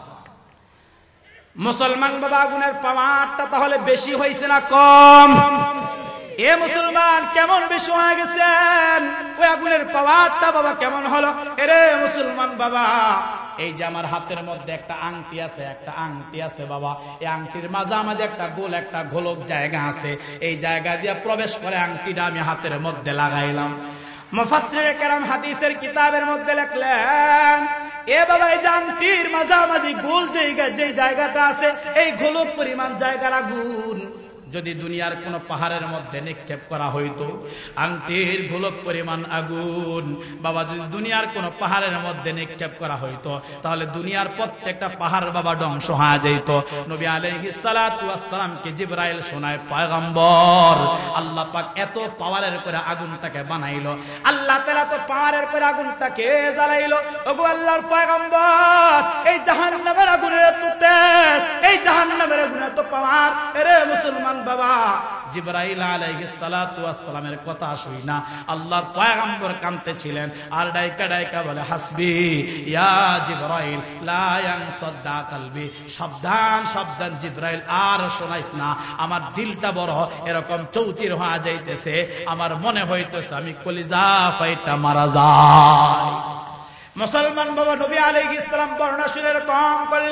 মুসলমান বাবা, আগুনের পাওয়ারটা তাহলে বেশি হয়েছে না কম? এ মুসলমান, কেমন বেশি হয়ে গেছেন? ওই আগুনের পাওয়ারটা বাবা কেমন হলো? এরে মুসলমান বাবা, এই যে আমার হাতের মধ্যে একটা আংটি আছে, একটা আংটি আছে বাবা, এই আংটির মাঝামাঝি একটা গোল, একটা গোলক জায়গা আছে। এই জায়গা দিয়ে প্রবেশ করে আংটিটা আমি হাতের মধ্যে লাগাইলাম। মুফাসসিরে কেরাম হাদিসের কিতাবের মধ্যে লিখলেন, এ বাবা, এই যে আংটির মাঝামাঝি গোল জায়গা, যে জায়গাটা আছে, এই গোলক পরিমাণ জায়গার আগুন যদি দুনিয়ার কোন পাহাড়ের মধ্যে নিক্ষেপ করা হইতো, আংটির গোলক পরিমাণ আগুন বাবা যদি দুনিয়ার কোন পাহাড়ের মধ্যে নিক্ষেপ করা হইতো, তাহলে দুনিয়ার প্রত্যেকটা পাহাড় বাবা ধ্বংস হয়ে যেত। নবী আলাইহিস সালাতু ওয়াস সালামকে জিবরাইল শোনায়, পয়গম্বর আল্লাহ পাক এত পাওয়ারের করে আগুনটাকে বানাইলো, আল্লাহ তাআলা তো পাওয়ারের করে আগুনটাকে জ্বালাইলো। ওগো আল্লাহর পয়গম্বর, এই জাহান্নামের আগুনের এত তেজ, এই জাহান্নামের আগুনের এত পাওয়ার। এরে মুসলমান বাবা, জিবরাইল আলাইহিস সালাতু ওয়াস সালামের কথা শুই না আল্লাহর পয়গম্বর কাঁদতেছিলেন, আর ডাইকা ডাইকা বলে, হাসবি ইয়া জিবরাইল লা ইয়ানসাদ্দা কলবি, সাবধান সাবধান জিবরাইল, আর শোনাইস না, আমার দিলটা বড় এরকম চৌচির হয়ে যাইতেছে, আমার মনে হইতেছে আমি কলিজা ফাইটা মারা যাই। মুসলমান বাবা, নবী আলাইহিস সালাম বর্ণনা শুনে এরকম করলেন,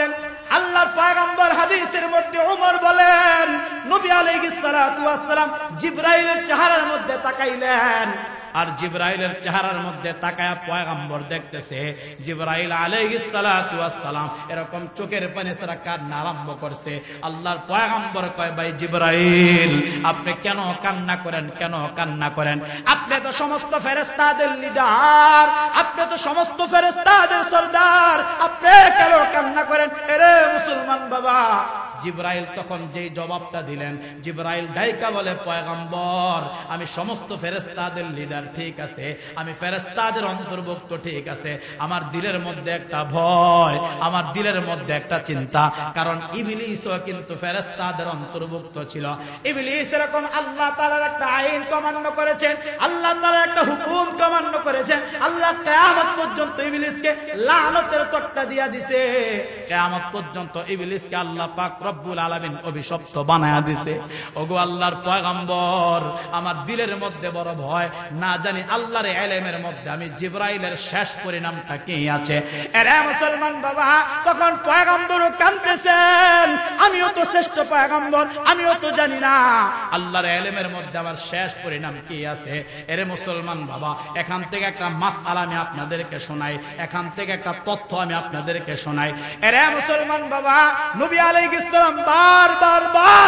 আল্লাহর পয়গম্বর হাদিসের মধ্যে ওমর বলেন, নবী আলাইহিস সালাতু ওয়াস সালাম জিবরাইলের চেহারার মধ্যে তাকাইলেন, আর জিবরাইলের চেহারার মধ্যে তাকায়া পয়গম্বর দেখতেছে জিবরাইল আলাইহিস সালাতু ওয়াস সালাম এরকম চোখের পানি ছাড়া কান্না আরম্ভ করছে। আল্লাহর পয়গম্বর কয়, ভাই জিবরাইল, আপনি কেন কান্না করেন, কেন কান্না করেন? আপনি তো সমস্ত ফেরেশতাদের লিডার, আপনি তো সমস্ত ফেরেশতাদের সরদার, আপনি কেন কান্না করেন? এরে মুসলমান বাবা, জিবরাইল তখন যেই জবাবটা দিলেন, জিবরাইল ডাইকা বলে, পয়গম্বর, আমি সমস্ত ফেরেশতাদের লিডার ঠিক আছে, আমি ফেরেশতাদের অন্তর্ভুক্ত ঠিক আছে, আমার দিলের মধ্যে একটা ভয়, আমার দিলের মধ্যে একটা চিন্তা, কারণ ইবলিসও কিন্তু ফেরেশতাদের অন্তর্ভুক্ত ছিল। ইবলিস এরকম আল্লাহ তাআলার একটা আইন কমান্য করেছেন, আল্লাহ তাআলার একটা হুকুম কমান্য করেছেন। আল্লাহ কিয়ামত পর্যন্ত ইবলিসকে লানতের তকতা দিয়া দিছে, কিয়ামত পর্যন্ত ইবলিসকে আল্লাহ পাক রব্বুল আলামিন অভিশপ্ত বানায়া দিছে। ওগো আল্লাহর পয়গম্বর, আমার দিলের মধ্যে বড় ভয়, না জানি আল্লাহর ইলমের মধ্যে আমি জিবরাইলের শেষ পরিণামটা কি আছে। এরে মুসলমান বাবা, তখন পয়গম্বরও কাঁদতেছেন, আমিও তো শ্রেষ্ঠ পয়গম্বর, আমিও তো জানি না আল্লাহর ইলমের মধ্যে আমার শেষ পরিণাম কি আছে। এরে মুসলমান বাবা, এখান থেকে একটা মাসআলা আমি আপনাদেরকে শোনাই, এখান থেকে একটা তথ্য আমি আপনাদেরকে শোনাই। এরে মুসলমান বাবা, নবী আলাইহিস সালাম বারবার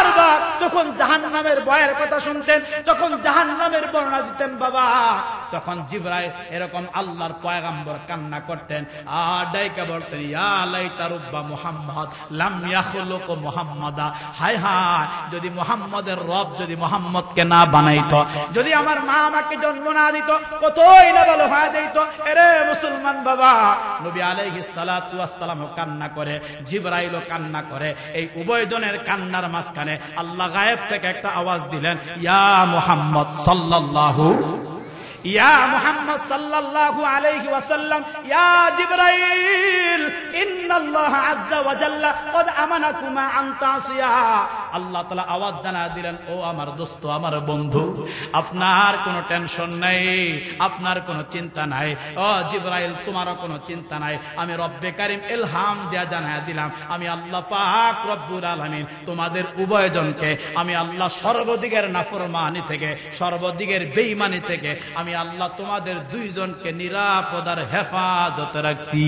যখন জাহান্নামের ভয়ের কথা শুনতেন, যখন জাহান্নামের বর্ণনা দিতেন বাবা, তখন জিবরাইল এরকম আল্লাহর পয়গম্বর কান্না করতেন আর ডাইকা বলতেন, ইয়া লাইতা রব্বা মুহাম্মদ লাম ইয়াখলুক মুহাম্মাদা, হায় হায়, যদি মুহাম্মদের রব যদি মুহাম্মদকে না বানাইতো, যদি আমার মা আমাকে জন্ম না দিত, কতই না ভালো হয়ে যেত। এরে মুসলমান বাবা, নবী আলাইহিস সালাতু ওয়াস সালাম কান্না করে, জিবরাইলও কান্না করে। এই উভয়জনের কান্নার মাঝখানে আল্লাহ গায়েব থেকে একটা আওয়াজ দিলেন, ইয়া মুহাম্মদ সাল্লাল্লাহু ইয়া মুহাম্মদ সাল্লাল্লাহু আলাইহি ওয়াসাল্লাম, ইয়া জিবরাইল, ইন্নাল্লাহ আযজা ওয়া জাল্লা ক্বাদ আমানাকুমা আন তাসিয়া। আল্লাহ তাআলা আওয়াজ জানা দিলেন, ও আমার দোস্ত, আমার বন্ধু, আপনার কোনো টেনশন নাই, আপনার কোনো চিন্তা নাই। ও জিবরাইল, তোমারও কোনো চিন্তা নাই। আমি রব্বে কারীম ইলহাম দেয়া জানায়া দিলাম, আমি আল্লাহ পাক রব্বুল আলামিন তোমাদের উভয়জনকে আমি আল্লাহ সর্বদিকের নাফরমানি থেকে, সর্বদিকের বেঈমানি থেকে আমি আল্লাহ তোমাদের দুইজনকে নিরাপদ আর হেফাজতে রাখছি।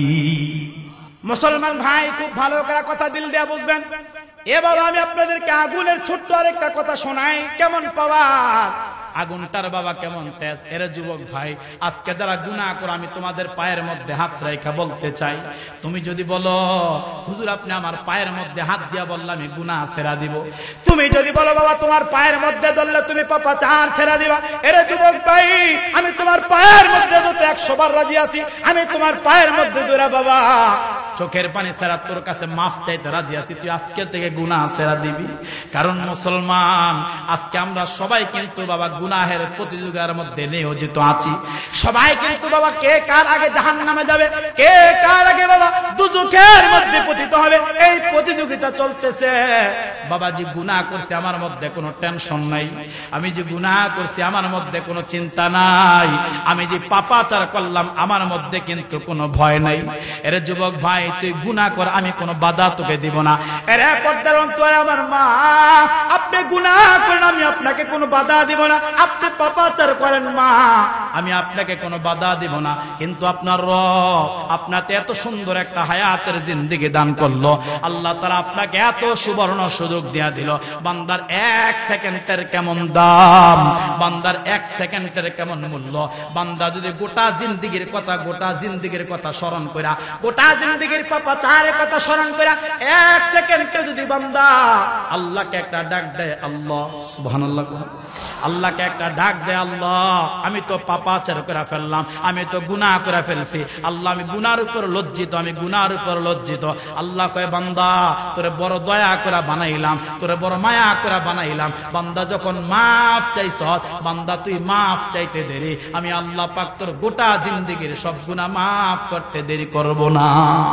মুসলমান ভাই, খুব ভালো করে কথা দিল দেয়া বুঝবেন। এবার আমি আপনাদেরকে আগুনের ছোট্ট আরেকটা কথা শোনাই, কেমন পাওয়ার আগুনটার বাবা, কেমন তেজ। এরে যুবক ভাই, আজকে যারা গুনাহ করে, আমি তোমাদের পায়ের মধ্যে হাত রেখা বলতে চাই, তুমি যদি বলো হুজুর আপনি আমার পায়ের মধ্যে হাত দিয়া বললে আমি গুনাহ ছেড়া দিব, তুমি যদি বলো বাবা তোমার পায়ের মধ্যে ধরলে তুমি পাপাচার ছেড়া দিবা, এরে যুবক ভাই, আমি তোমার পায়ের মধ্যে ধরতে 100 বার রাজি আছি, আমি তোমার পায়ের মধ্যে ধরে বাবা চোখের পানি ছাড়া তোর কাছে মাফ চাইতে রাজি আছি, তুই আজকে থেকে গুনাহ ছেড়া দিবি। কারণ মুসলমান, আজকে আমরা সবাই কিন্তু বাবা গুনাহের প্রতিযোগিতার মধ্যে নিয়োজিত আছি। সবাই কিন্তু বাবা কে কার আগে জাহান্নামে যাবে, কে কার আগে বাবা দুজকের মধ্যে পতিত হবে, এই প্রতিযোগিতা চলতেছে। বাবাজি গুনাহ করছে, আমার মধ্যে কোনো টেনশন নাই, আমি যে গুনাহ করছি আমার মধ্যে কোনো চিন্তা নাই, আমি যে পাপাচার করলাম আমার মধ্যে কিন্তু কোনো ভয় নাই। এর যুবক ভাই, তুই গুনাহ কর, আমি কোনো বাধা তোকে দিব না। এর পর্দার অন্তরে আমার মা, আপনি গুনাহ করেন, আমি আপনাকে কোনো বাধা দিব না। আপনি পাপাচার করেন মা, আমি আপনাকে কোনো বাধা দিব না। কিন্তু আপনার রব আপনাকে এত সুন্দর একটা হায়াতের জিন্দেগি দান করলো, আল্লাহ তাআলা আপনাকে এত সুবর্ণ সুযোগ দিয়া দিল। বান্দার 1 সেকেন্ডের কেমন দাম, বান্দার 1 সেকেন্ডের কেমন মূল্য। বান্দা যদি গোটা জিন্দেগির কথা স্মরণ কইরা, গোটা জিন্দেগির পাপাচারের কথা স্মরণ কইরা 1 সেকেন্ডে যদি বান্দা আল্লাহকে একটা ডাক দেয়, আল্লাহ সুবহানাল্লাহ, আল্লাহকে একটা ডাক দেয়, আল্লাহ আমি তো পাপাচার করে ফেললাম, আমি তো গুনাহ করে ফেলছি, আল্লাহ আমি গুনার উপর লজ্জিত, আমি গুনার উপর লজ্জিত। আল্লাহ কয়, বান্দা তোরে বড় দয়া করে বানাইলাম, তোরে বড় মায়া করে বানাইলাম, বান্দা যখন মাফ চাইছ, বান্দা তুই মাফ চাইতে দেরি, আমি আল্লাহ পাক তোর গোটা জিন্দেগির সব গুনাহ মাফ করতে দেরি করব না।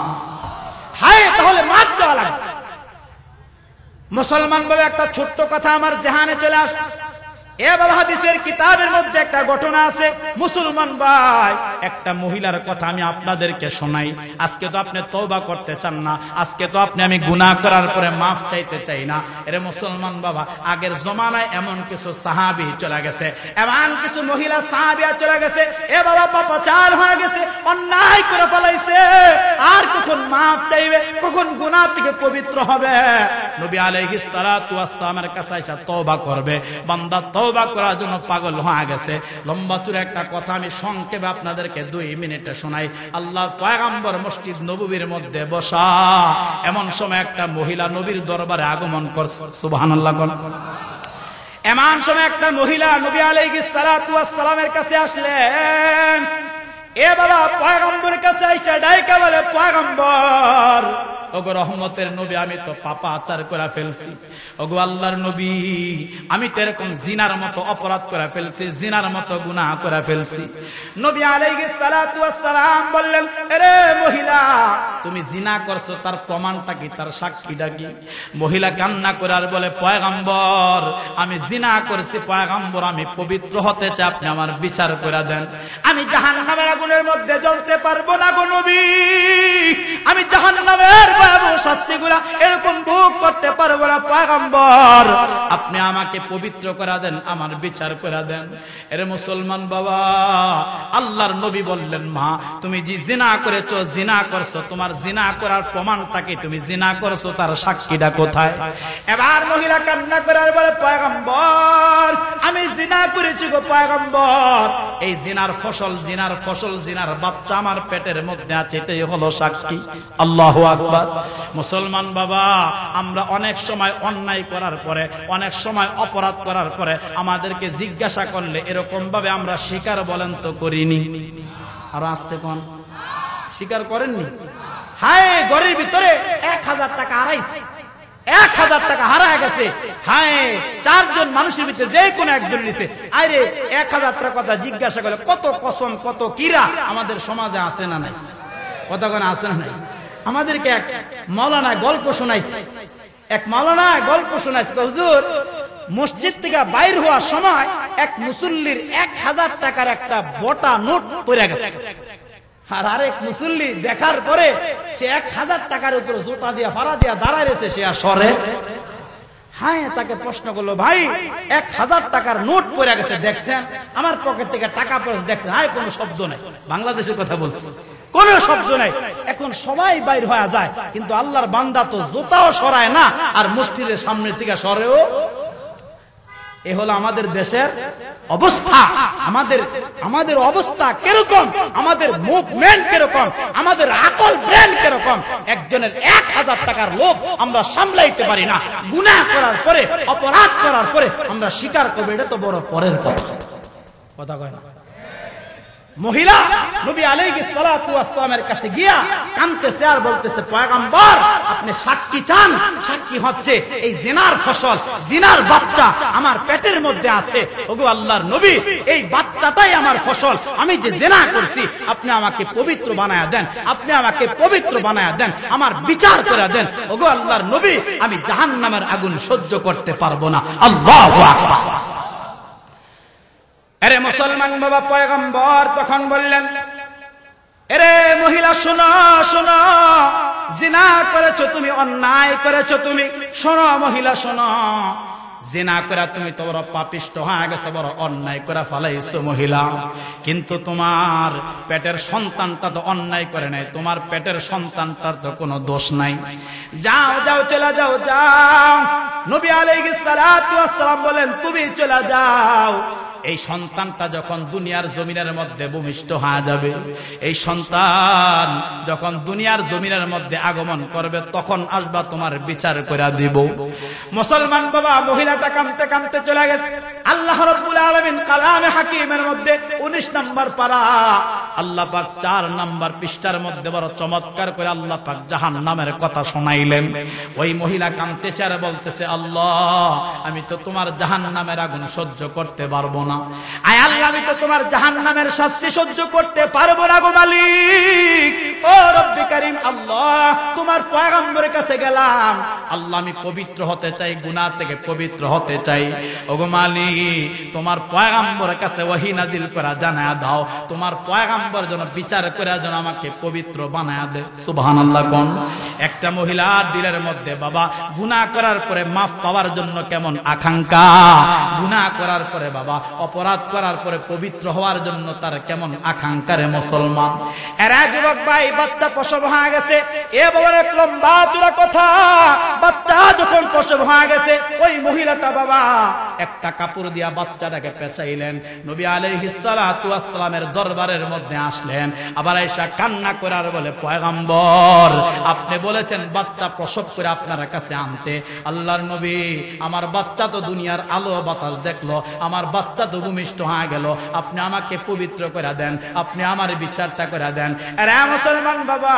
হায়, তাহলে মাফ দেওয়া লাগবে। মুসলমান ভাবে একটা ছোট্ট কথা আমার জেহানে চলে আসে, এ বাবা, হাদিসের কিতাবের মধ্যে একটা ঘটনা আছে। মুসলমান ভাই, একটা মহিলার কথা আমি আপনাদেরকে শোনাই। আজকে তো আপনি তওবা করতে চান না, আজকে তো আমি গুনাহ করার পরে মাফ চাইতে চাই না। এরে মুসলমান বাবা, আগের জমানায় এমন কিছু সাহাবী চলে গেছে, এমন কিছু মহিলা সাহাবিয়া চলে গেছে, এ বাবা পাপাচার হয়ে গেছে, অন্যায় করে ফেলাইছে, আর কখন মাফ চাইবে, কখন গুনাহ থেকে পবিত্র হবে? নবী আলাইহিস সালাতু ওয়াস সালামের কাছে এসে তওবা করবে, বান্দা তওবা করার জন্য পাগল হয়ে গেছে। লম্বা চূড়া একটা কথা আমি সংক্ষেপে আপনাদেরকে 2 মিনিটে শোনাই। আল্লাহ পয়গম্বর মসজিদ নববীর মধ্যে বসা, এমন সময় একটা মহিলা নবীর দরবারে আগমন করছে। সুবহানাল্লাহ। এমন সময় একটা মহিলা নবী আলাইহিস সালাতু ওয়াস সালামের কাছে আসলেন। এ বাবা, পয়গম্বরের কাছে আইসা ডাইকা বলে, পয়গম্বর, ওগো রহমতের নবী, আমি তো পাপা আচার করে ফেলছি। ওগো আল্লাহর নবী, আমি তো এরকম জিনার মতো অপরাধ করে ফেলছি, জিনার মতো গুনাহ করে ফেলছি। নবী আলাইহিস সালাতু ওয়াস সালাম বললেন, আরে মহিলা, তুমি জিনা করছো, তার প্রমাণটা কি, তার সাক্ষীটা কি? মহিলা কান্না করে আর বলে, পয়গম্বর, আমি জিনা করেছি পয়গম্বর, আমি পবিত্র হতে চাই, আপনি আমার বিচার করে দেন। আমি জাহান্নামের আগুনের মধ্যে জ্বলতে পারবো না গো নবী, আমি জাহান্নামের শাস্তিগুলা এরকম ভোগ করতে পারবো না। পয়গম্বর, আপনি আমাকে পবিত্র করে দেন, আমার বিচার করে দেন। এরে মুসলমান বাবা, আল্লাহর নবী বললেন, মা, তুমি যে জিনা করেছো, জিনা করছো, তোমার জিনা করার প্রমাণটা কি? তুমি জিনা করছো, তার সাক্ষীটা কোথায়? এবার মহিলা কান্না করার বলে, পয়গম্বর, আমি জিনা করেছি গো পয়গম্বর, এই জিনার ফসল, জিনার ফসল, জিনার বাচ্চা আমার পেটের মধ্যে আছে, এটাই হলো সাক্ষী। আল্লাহু আকবার। মুসলমান বাবা, আমরা অনেক সময় অন্যায় করার পরে, অনেক সময় অপরাধ করার পরে আমাদেরকে জিজ্ঞাসা করলে এরকম ভাবে আমরা স্বীকার বলেন তো করিনি? আর আসতে কোন স্বীকার করেননি? হায়, ঘরের ভিতরে 1000 টাকা হারাইছে, 1000 টাকা হারায় গেছে। হায়, 4 জন মানুষের ভিতরে যে কোনো একজন নিছে, আরে 1000 টাকা কথা জিজ্ঞাসা করলে কত কসম, কত কিরা আমাদের সমাজে আছে না নাই? কথা কোন আছে না নাই? আমাদেরকে এক মাওলানা গল্প শোনাইছে, এক মাওলানা গল্প শোনাইছে, হুজুর, মসজিদ থেকে বাইর হওয়ার সময় এক মুসল্লির 1000 টাকার একটা বটা নোট পড়ে গেছে। আর আরেক মুসল্লি দেখার পরে সে 1000 টাকার উপর জুতা দিয়া ফাড়া দিয়া দাঁড়ায় রয়েছে, সে আর সরে। হ্যাঁ, তাকে প্রশ্ন করলো, ভাই 1000 টাকার নোট পড়ে গেছে, দেখছেন? আমার পকেট থেকে টাকা পড়েছে, দেখছেন? হায়, কোনো শব্দ নাই। বাংলাদেশের কথা বলছি, কোন শব্দ নাই। এখন সবাই বাইর হয়ে যায়, কিন্তু আল্লাহর বান্দা তো জুতাও সরায় না, আর মসজিদের সামনে থেকে সরেও। এ হলো আমাদের দেশের অবস্থা। আমাদের অবস্থা কিরকম, আমাদের মুভমেন্ট কিরকম, আমাদের আকল ব্রেন কিরকম। একজনের 1000 টাকার লোভ আমরা সামলাইতে পারি না, গুনাহ করার পরে, অপরাধ করার পরে আমরা স্বীকার করবো, এটা তো বড় পরের কথা। কথা কয় না? মহিলা নবী আলাইহিস সালাতু ওয়াস সালামের কাছে গিয়া কাঁদতেছে আর বলতেছে, পয়গম্বর, আপনি সাক্ষী চান? সাক্ষী হচ্ছে এই জিনার ফসল, জিনার বাচ্চা আমার পেটের মধ্যে আছে। ওগো আল্লাহর নবী, এই বাচ্চাটাই আমার ফসল, আমি যে জিনা করছি, আপনি আমাকে পবিত্র বানায়া দেন, আপনি আমাকে পবিত্র বানায়া দেন, আমার বিচার করে দেন। ওগো আল্লাহর নবী, আমি জাহান্নামের আগুন সহ্য করতে পারবো না। আল্লাহু আকবার। আরে মুসলমান বাবা, পয়গম্বর তখন বললেন, আরে মহিলা, শোনো শোনো, জিনা করেছো তুমি, অন্যায় করেছো তুমি। শোনো মহিলা, শোনো, জিনা করে তুমি তো বড় পাপিষ্ট হয়ে গেছো, বড় অন্যায় করে ফেলাইছো মহিলা। কিন্তু তোমার পেটের সন্তানটা তো অন্যায় করে নাই, তোমার পেটের সন্তানটার তো কোনো দোষ নাই। যাও যাও, চলে যাও, যাও। নবী আলাইহিস সালাতু ওয়াস সালাম বলেন, তুমি চলে যাও। এই সন্তানটা যখন দুনিয়ার জমিনের মধ্যে ভূমিষ্ঠ হয়ে যাবে, এই সন্তান যখন দুনিয়ার জমিনের মধ্যে আগমন করবে, তখন আসবা, তোমার বিচার করে দিব। মুসলমান বাবা, মহিলাটা কাঁদতে কাঁদতে চলে গেছে। আল্লাহ রাব্বুল আলামিন কালামে হাকিমের মধ্যে 19 নম্বর পারা, আল্লাহ পাক 4 নম্বর পৃষ্ঠার মধ্যে বড় চমৎকার করে আল্লাহ পাক জাহান্নামের কথা শোনাইলেন। ওই মহিলা কাঁদতেছে আর বলতেছে, আল্লাহ, আমি তো তোমার জাহান্নামের আগুন সহ্য করতে পারবো না। আয় আল্লাহ, আমি তো তোমার জাহান্নামের শাস্তি সহ্য করতে পারবো না গো মালিক। ও রব্বি কারীম, আল্লাহ, তোমার পয়গম্বরের কাছে গেলাম, আল্লাহ আমি পবিত্র হতে চাই, গুনাহ থেকে পবিত্র হতে চাই। ওগো মালিক, তোমার পয়গম্বরের কাছে ওহী নাজিল করা জানায়া দাও, তোমার পয়গম্বর যেন বিচার করে যেন আমাকে পবিত্র বানায়া দে। সুবহানাল্লাহ কোন। একটা মহিলার দিলের মধ্যে বাবা গুনাহ করার পরে মাফ পাওয়ার জন্য কেমন আকাঙ্ক্ষা, গুনাহ করার পরে বাবা অপরাধ করার পরে পবিত্র হওয়ার জন্য তার কেমন আকাঙ্ক্ষা রে মুসলমান। এরা যুবক ভাই, বাচ্চা প্রসব হয়ে গেছে, এ বাবার এক লম্বা চূড়া কথা, বাচ্চা যখন প্রসব হয়ে গেছে ওই মহিলাটা বাবা একটা কাপড় দিয়া বাচ্চাটাকে পেঁচাইলেন, নবী আলাইহিস সালাতু ওয়াস সালামের দরবারের মধ্যে আসলেন, আবার আয়েশা কান্না করার বলে পয়গম্বর আপনি বলেছেন বাচ্চা প্রসব করে আপনার কাছে আনতে, আল্লাহর নবী আমার বাচ্চা তো দুনিয়ার আলো বাতাস দেখলো, আমার বাচ্চা তো ভূমিষ্ঠ হয়ে গেল, আপনি আমাকে পবিত্র করে দেন, আপনি আমার বিচারটা করে দেন। আরে মুসলমান বাবা,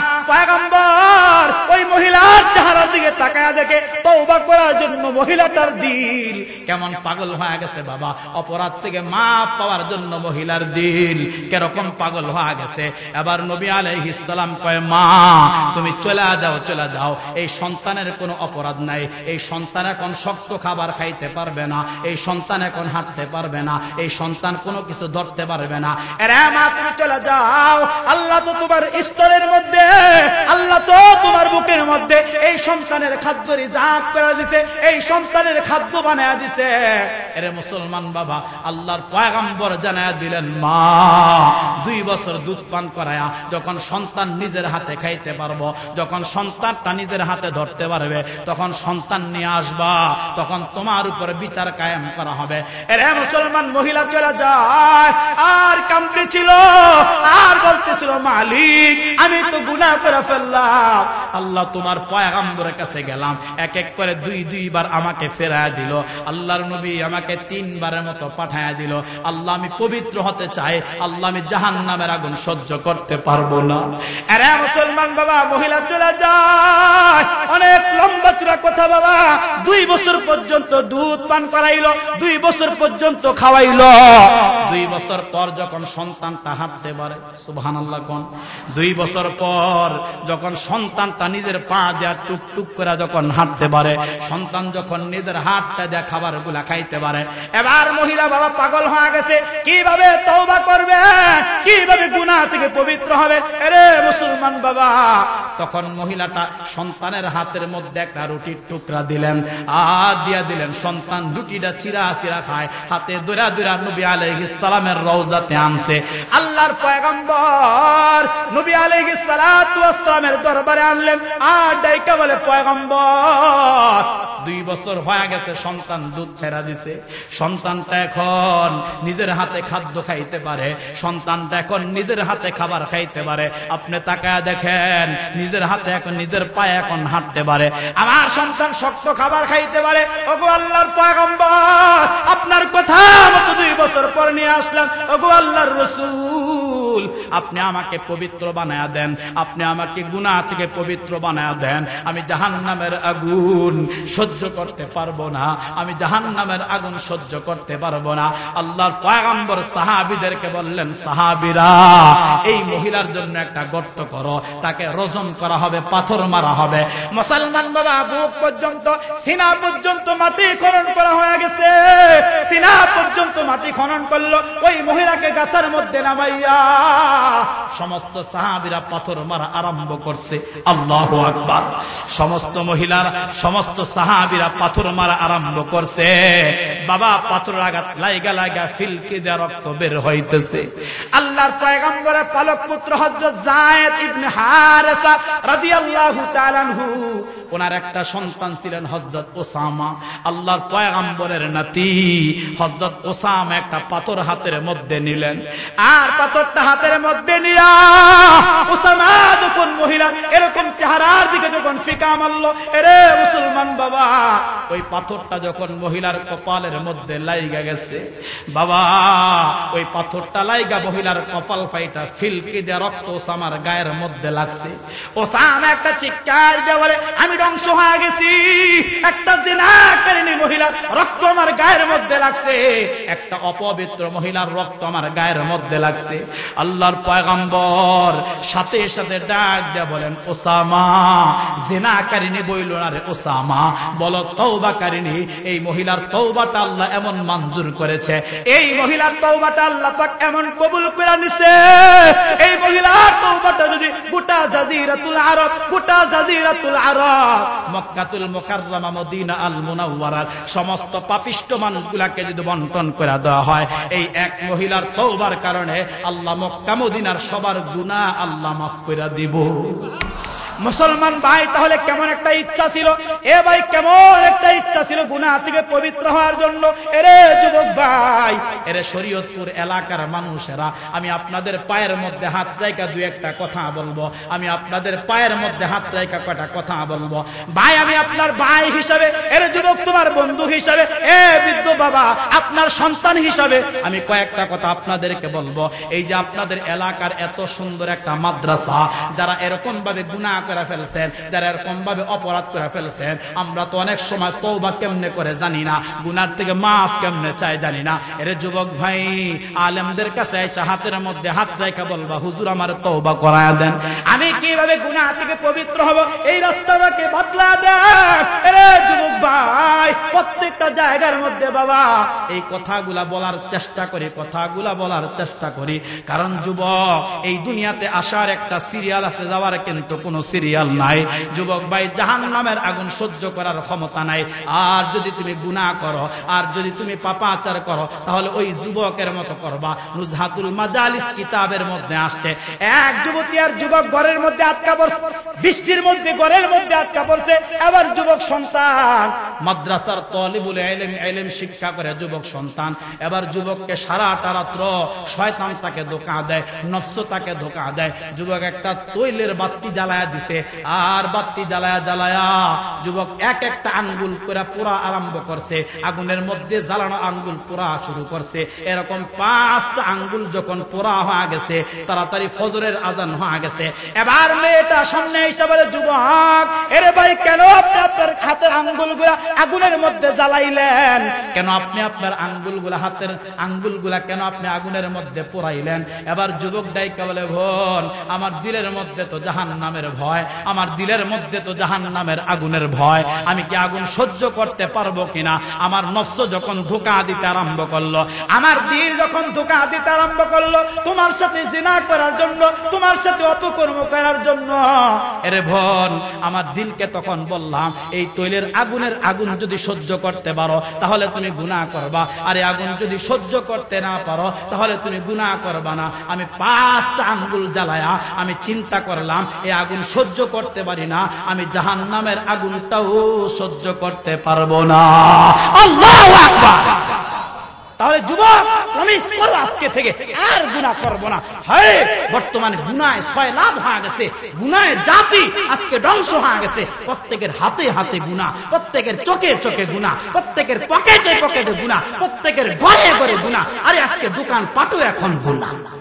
পয়গম্বর ওই মহিলার চেহারার দিকে তাকায়া দেখে তওবা করার জন্য মহিলাটার দিল কেমন পাগল হয়ে গেছে বাবা, অপরাধ থেকে মাফ পাওয়ার জন্য মহিলার দিল কিরকম পাগল হয়ে গেছে। এবার নবী আলাইহিস সালাম কয়, মা তুমি চলে যাও, চলে যাও, এই সন্তানের কোনো অপরাধ নাই, এই সন্তান এখন শক্ত খাবার খাইতে পারবে না, এই সন্তান এখন হাঁটতে পারবে না, এই সন্তান কোনো কিছু ধরতে পারবে না। আরে মা তুমি চলে যাও, আল্লাহ তো তোমার স্তরের মধ্যে, আল্লাহ তো তোমার বুকের মধ্যে এই সন্তানের খাদ্য রিজাক করে দিতে, এই সন্তানের খাদ্য বানায়া দিছে। আরে মুসলমান বাবা, আল্লাহর পয়গম্বর জানায়া দিলেন, মা 2 বছর দুধ পান করায়া যখন সন্তান নিজের হাতে খাইতে পারবো, যখন সন্তানটা নিজের হাতে ধরতে পারবে, তখন সন্তান নিয়ে আসবা, তখন তোমার উপরে বিচার কায়েম করা হবে। আরে মুসলমান মহিলা চলে যায়, আর কাঁদতেছিল, আর বলতেছিল, মালিক আমি তো গুনাহ করে ফেললাম, আল্লাহ তোমার পয়গম্বরের কাছে গেলাম, এক এক করে 2 বার আমাকে ফেরায় দিল, আল্লাহর নবী আমাকে 3 বারের মতো পাঠায় দিল, আল্লাহ আমি পবিত্র হতে চাই, আল্লাহ আমি জাহান্নামের আগুন সহ্য করতে পারবো না। আরে মুসলমান বাবা, মহিলা চলে যায়, অনেক লম্বা চূড়া কথা বাবা, 2 বছর পর্যন্ত দুধ পান করাইলো, 2 বছর পর্যন্ত খাওয়াইলো, 2 বছর পর যখন সন্তানটা হাঁটতে পারে, সুবহানাল্লাহ কোন, 2 বছর পর যখন সন্তানটা নিজের পা দেয়া টুকটুক করে যখন হাঁটতে পারে, সন্তান যখন নিজের হাতটা দেয়া খাবার গুলা খাইতে পারে, এবার মহিলা বাবা পাগল হয়ে গেছে, কিভাবে তওবা করবে, কিভাবে গুনাহ থেকে পবিত্র হবে। আরে মুসলমান বাবা, তখন মহিলাটা সন্তানের হাতের মধ্যে একটা রুটির টুকরা দিলেন, আর দিয়া দিলেন, সন্তান রুটিটা চিরা চিরা খায়, হাতে দৌড়া দৌড়া নবী আলাইহিস সালামের রওজাতে আনছে। আল্লাহর পয়গম্বর নবী আলাইহিস সালাতু ওয়াস সালামের দরবারে আনলেন, আর ডাইকা বলে, পয়গম্বর 2 বছর হয়ে গেছে সন্তান দুধ ছেড়া দিছে, সন্তানটা এখন নিজের হাতে খাদ্য খাইতে পারে, সন্তানটা এখন নিজের হাতে খাবার খাইতে পারে, আপনি তাকায়া দেখেন নিজের হাতে এখন নিজের পায়ে এখন হাঁটতে পারে, আমার সন্তান শক্ত খাবার খাইতে পারে। ওগো আল্লাহর পয়গম্বর, আপনার কথা মতো 2 বছর পর নিয়ে আসলাম, ওগো আল্লাহর রাসূল আপনি আমাকে পবিত্র বানায়া দেন, আপনি আমাকে গুনাহ থেকে পবিত্র বানায়া দেন, আমি জাহান্নামের আগুন সহ্য করতে পারবো না, আমি জাহান্নামের আগুন সহ্য করতে পারবো না। আল্লাহর পয়গম্বর সাহাবীদেরকে বললেন, সাহাবীরা এই মহিলার জন্য একটা গর্ত করো, তাকে রজম করা হবে, পাথর মারা হবে। মুসলমান বাবা, বুক পর্যন্ত সিনা পর্যন্ত মাটি খনন করা হয়ে গেছে, সিনা পর্যন্ত মাটি খনন করলো, ওই মহিলাকে গাথার মধ্যে নামাইয়া সমস্ত সাহাবীরা পাথর মারা আরম্ভ করছে। আল্লাহু আকবার। সমস্ত মহিলারা, সমস্ত সাহাবীরা পাথর মারা আরম্ভ করছে। বাবা পাথর আঘাত লাইগা লাইগা ফিলকি দিয়ে রক্ত বের হইতেছে। আল্লাহর পয়গম্বরের পালক পুত্র হযরত যায়েদ ইবনে হারেসা রাদিয়াল্লাহু তাআলা আনহু, ওনার একটা সন্তান ছিলেন হযরত ওসামা। আল্লাহর পয়গম্বরের নাতি হযরত ওসামা একটা পাথর হাতের মধ্যে নিলেন, আর পাথরটা হাতের মধ্যে নিয়া ওসামা যখন মহিলা এরকম চেহারার দিকে যখন ফিকা মারলো, এরে মুসলমান বাবা, ওই পাথরটা যখন মহিলার কপালের মধ্যে লাইগা গেছে, বাবা ওই পাথরটা লাইগা মহিলার কপাল ফাইটা ফিলকি দিয়ে রক্ত ওসামার গায়ের মধ্যে লাগছে। ওসামা একটা চিৎকার দিয়ে বলে, আমি ধ্বংস হয়ে গেছি, একটা জিনাকারিনী মহিলার রক্ত আমার গায়ের মধ্যে লাগছে, একটা অপবিত্র মহিলার রক্ত আমার গায়ের মধ্যে লাগছে। আল্লাহর পয়গম্বর সাথে সাথে ডাক দিয়ে বলেন, ওসামা ওসামা, জিনাকারিনী বইল না রে ওসামা, বলো তওবাকারিনী। এই মহিলার তওবাটা আল্লাহ এমন মঞ্জুর করেছে, এই মহিলার তওবাটা আল্লাহ পাক এমন কবুল করে নিছে। এই মহিলার তওবাটা যদি গোটা জাজিরাতুল আরব, গোটা জাজিরাতুল আরব, মক্কাতুল মুকাররমা, মদিনা আল মুনাওয়ারার সমস্ত পাপিষ্ট মানুষগুলাকে যদি বন্টন করে দেওয়া হয়, এই এক মহিলার তওবার কারণে আল্লাহ মক্কা মদিনার সবার গুনাহ আল্লাহ মাফ করে দিব। মুসলমান ভাই, তাহলে কেমন একটা ইচ্ছা ছিল, এ ভাই কেমন একটা ইচ্ছা ছিল গুনাহ থেকে পবিত্র হওয়ার জন্য। এরে যুবক ভাই, এরে শরীয়তপুর এলাকার মানুষেরা, আমি আপনাদের পায়ের মধ্যে হাত রাখা দুই একটা কথা বলবো, আমি আপনাদের পায়ের মধ্যে হাত রাখা কয়টা কথা বলবো। ভাই, আমি আপনার ভাই হিসাবে, এরে যুবক তোমার বন্ধু হিসাবে, এ বৃদ্ধ বাবা আপনার সন্তান হিসাবে আমি কয়েকটা কথা আপনাদেরকে বলবো। এই যে আপনাদের এলাকার এত সুন্দর একটা মাদ্রাসা, যারা এরকম ভাবে গুনাহ করে ফেলছেন, যারা এরকম ভাবে অপরাধ করে ফেলছেন, আমরা তো অনেক সময় তওবা কেমনে করে জানি না, গুনার থেকে মাফ কেমনে চাই জানি না। এর যুবক ভাই, আলেমদের কাছে এসে হাতের মধ্যে হাত রেখে বলবা, হুজুর আমার তওবা করায় দেন, আমি কিভাবে গুনাহ থেকে পবিত্র হব, এই রাস্তাটাকে বদলা দেন। এরে যুবক ভাই, প্রত্যেকটা জায়গার মধ্যে বাবা এই কথাগুলা বলার চেষ্টা করি, কথাগুলা বলার চেষ্টা করি, কারণ যুবক এই দুনিয়াতে আসার একটা সিরিয়াল আছে, যাওয়ার কিন্তু কোনো সিরিয়াল নাই। যুবক ভাই, জাহান্নামের আগুন সহ্য করার ক্ষমতা নাই। আর যদি তুমি গুনাহ করো, আর যদি তুমি পাপাচার করো, তাহলে ওই যুবকের মতো করবা। নুজহাতুল মাজালিস কিতাবের মধ্যে আসছে, এক যুবতী আর যুবক ঘরের মধ্যে আটকা পড়ছে, বৃষ্টির মধ্যে ঘরের মধ্যে আটকা পড়ছে। এবার যুবক সন্তান মাদ্রাসার তালিবুল ইলম, ইলম শিক্ষা করে যুবক সন্তান, এবার যুবককে সারাটা রাত্র শয়তান তাকে ধোঁকা দেয়, নফস তাকে ধোঁকা দেয়। যুবক একটা তৈলের বাতি জ্বালায়া দিছে, আর বাতি জ্বালায়া জ্বালায়া যুবক এক একটা আঙ্গুল করে পোড়া আরম্ভ করছে, আগুনের মধ্যে জ্বালানো আঙ্গুল পোড়া শুরু করছে। এরকম 5টা আঙ্গুল যখন পোড়া হয়ে গেছে, তাড়াতাড়ি ফজরের আজান হয়ে গেছে। এবার মেয়েটা সামনে এসে বলে, যুবক এরে ভাই, কেন আপনি আপনার হাতের আঙ্গুলগুলা আগুনের মধ্যে জ্বালাইলেন? কেন আপনি আপনার আঙ্গুলগুলা, হাতের আঙ্গুলগুলা কেন আপনি আগুনের মধ্যে পোড়াইলেন? এবার যুবক ডাইকা বলে, বোন আমার দিলের মধ্যে তো জাহান্নামের ভয়, আমার দিলের মধ্যে তো জাহান্নামের আগুনের ভয়, আমি কি আগুন সহ্য করতে পারবো কিনা? আমার নফস যখন ধোঁকা দিতে আরম্ভ করলো, আমার দিল যখন ধোঁকা দিতে আরম্ভ করলো, তোমার সাথে জিনা করার জন্য, তোমার সাথে অপকর্ম করার জন্য, এরে বোন আমার দিলকে তখন বললাম, এই তৈলের আগুনের আগুন যদি সহ্য করতে পারো তাহলে তুমি গুনাহ করবা, আরে আগুন যদি সহ্য করতে না পারো তাহলে তুমি গুনাহ করবা না। আমি 5টা আঙ্গুল জ্বালায়া আমি চিন্তা করলাম, এই আগুন সহ্য করতে পারি না, আমি জাহান্নামের আগুনটাও সহ্য করতে পারবো না। আল্লাহু আকবার। তাহলে যুবক প্রমিস করো আজকে থেকে আর গুনাহ করব না। হায়, বর্তমানে গুনাহে সয়লাভ হয়ে গেছে, গুনাহে জাতি আজকে ধ্বংস হয়ে গেছে। প্রত্যেকের হাতে হাতে গুনাহ, প্রত্যেকের চোখে চোখে গুনাহ, প্রত্যেকের পকেটে পকেটে গুনাহ, প্রত্যেকের ঘরে ঘরে গুনাহ। আরে আজকে দোকান পাটও এখন গুনাহ।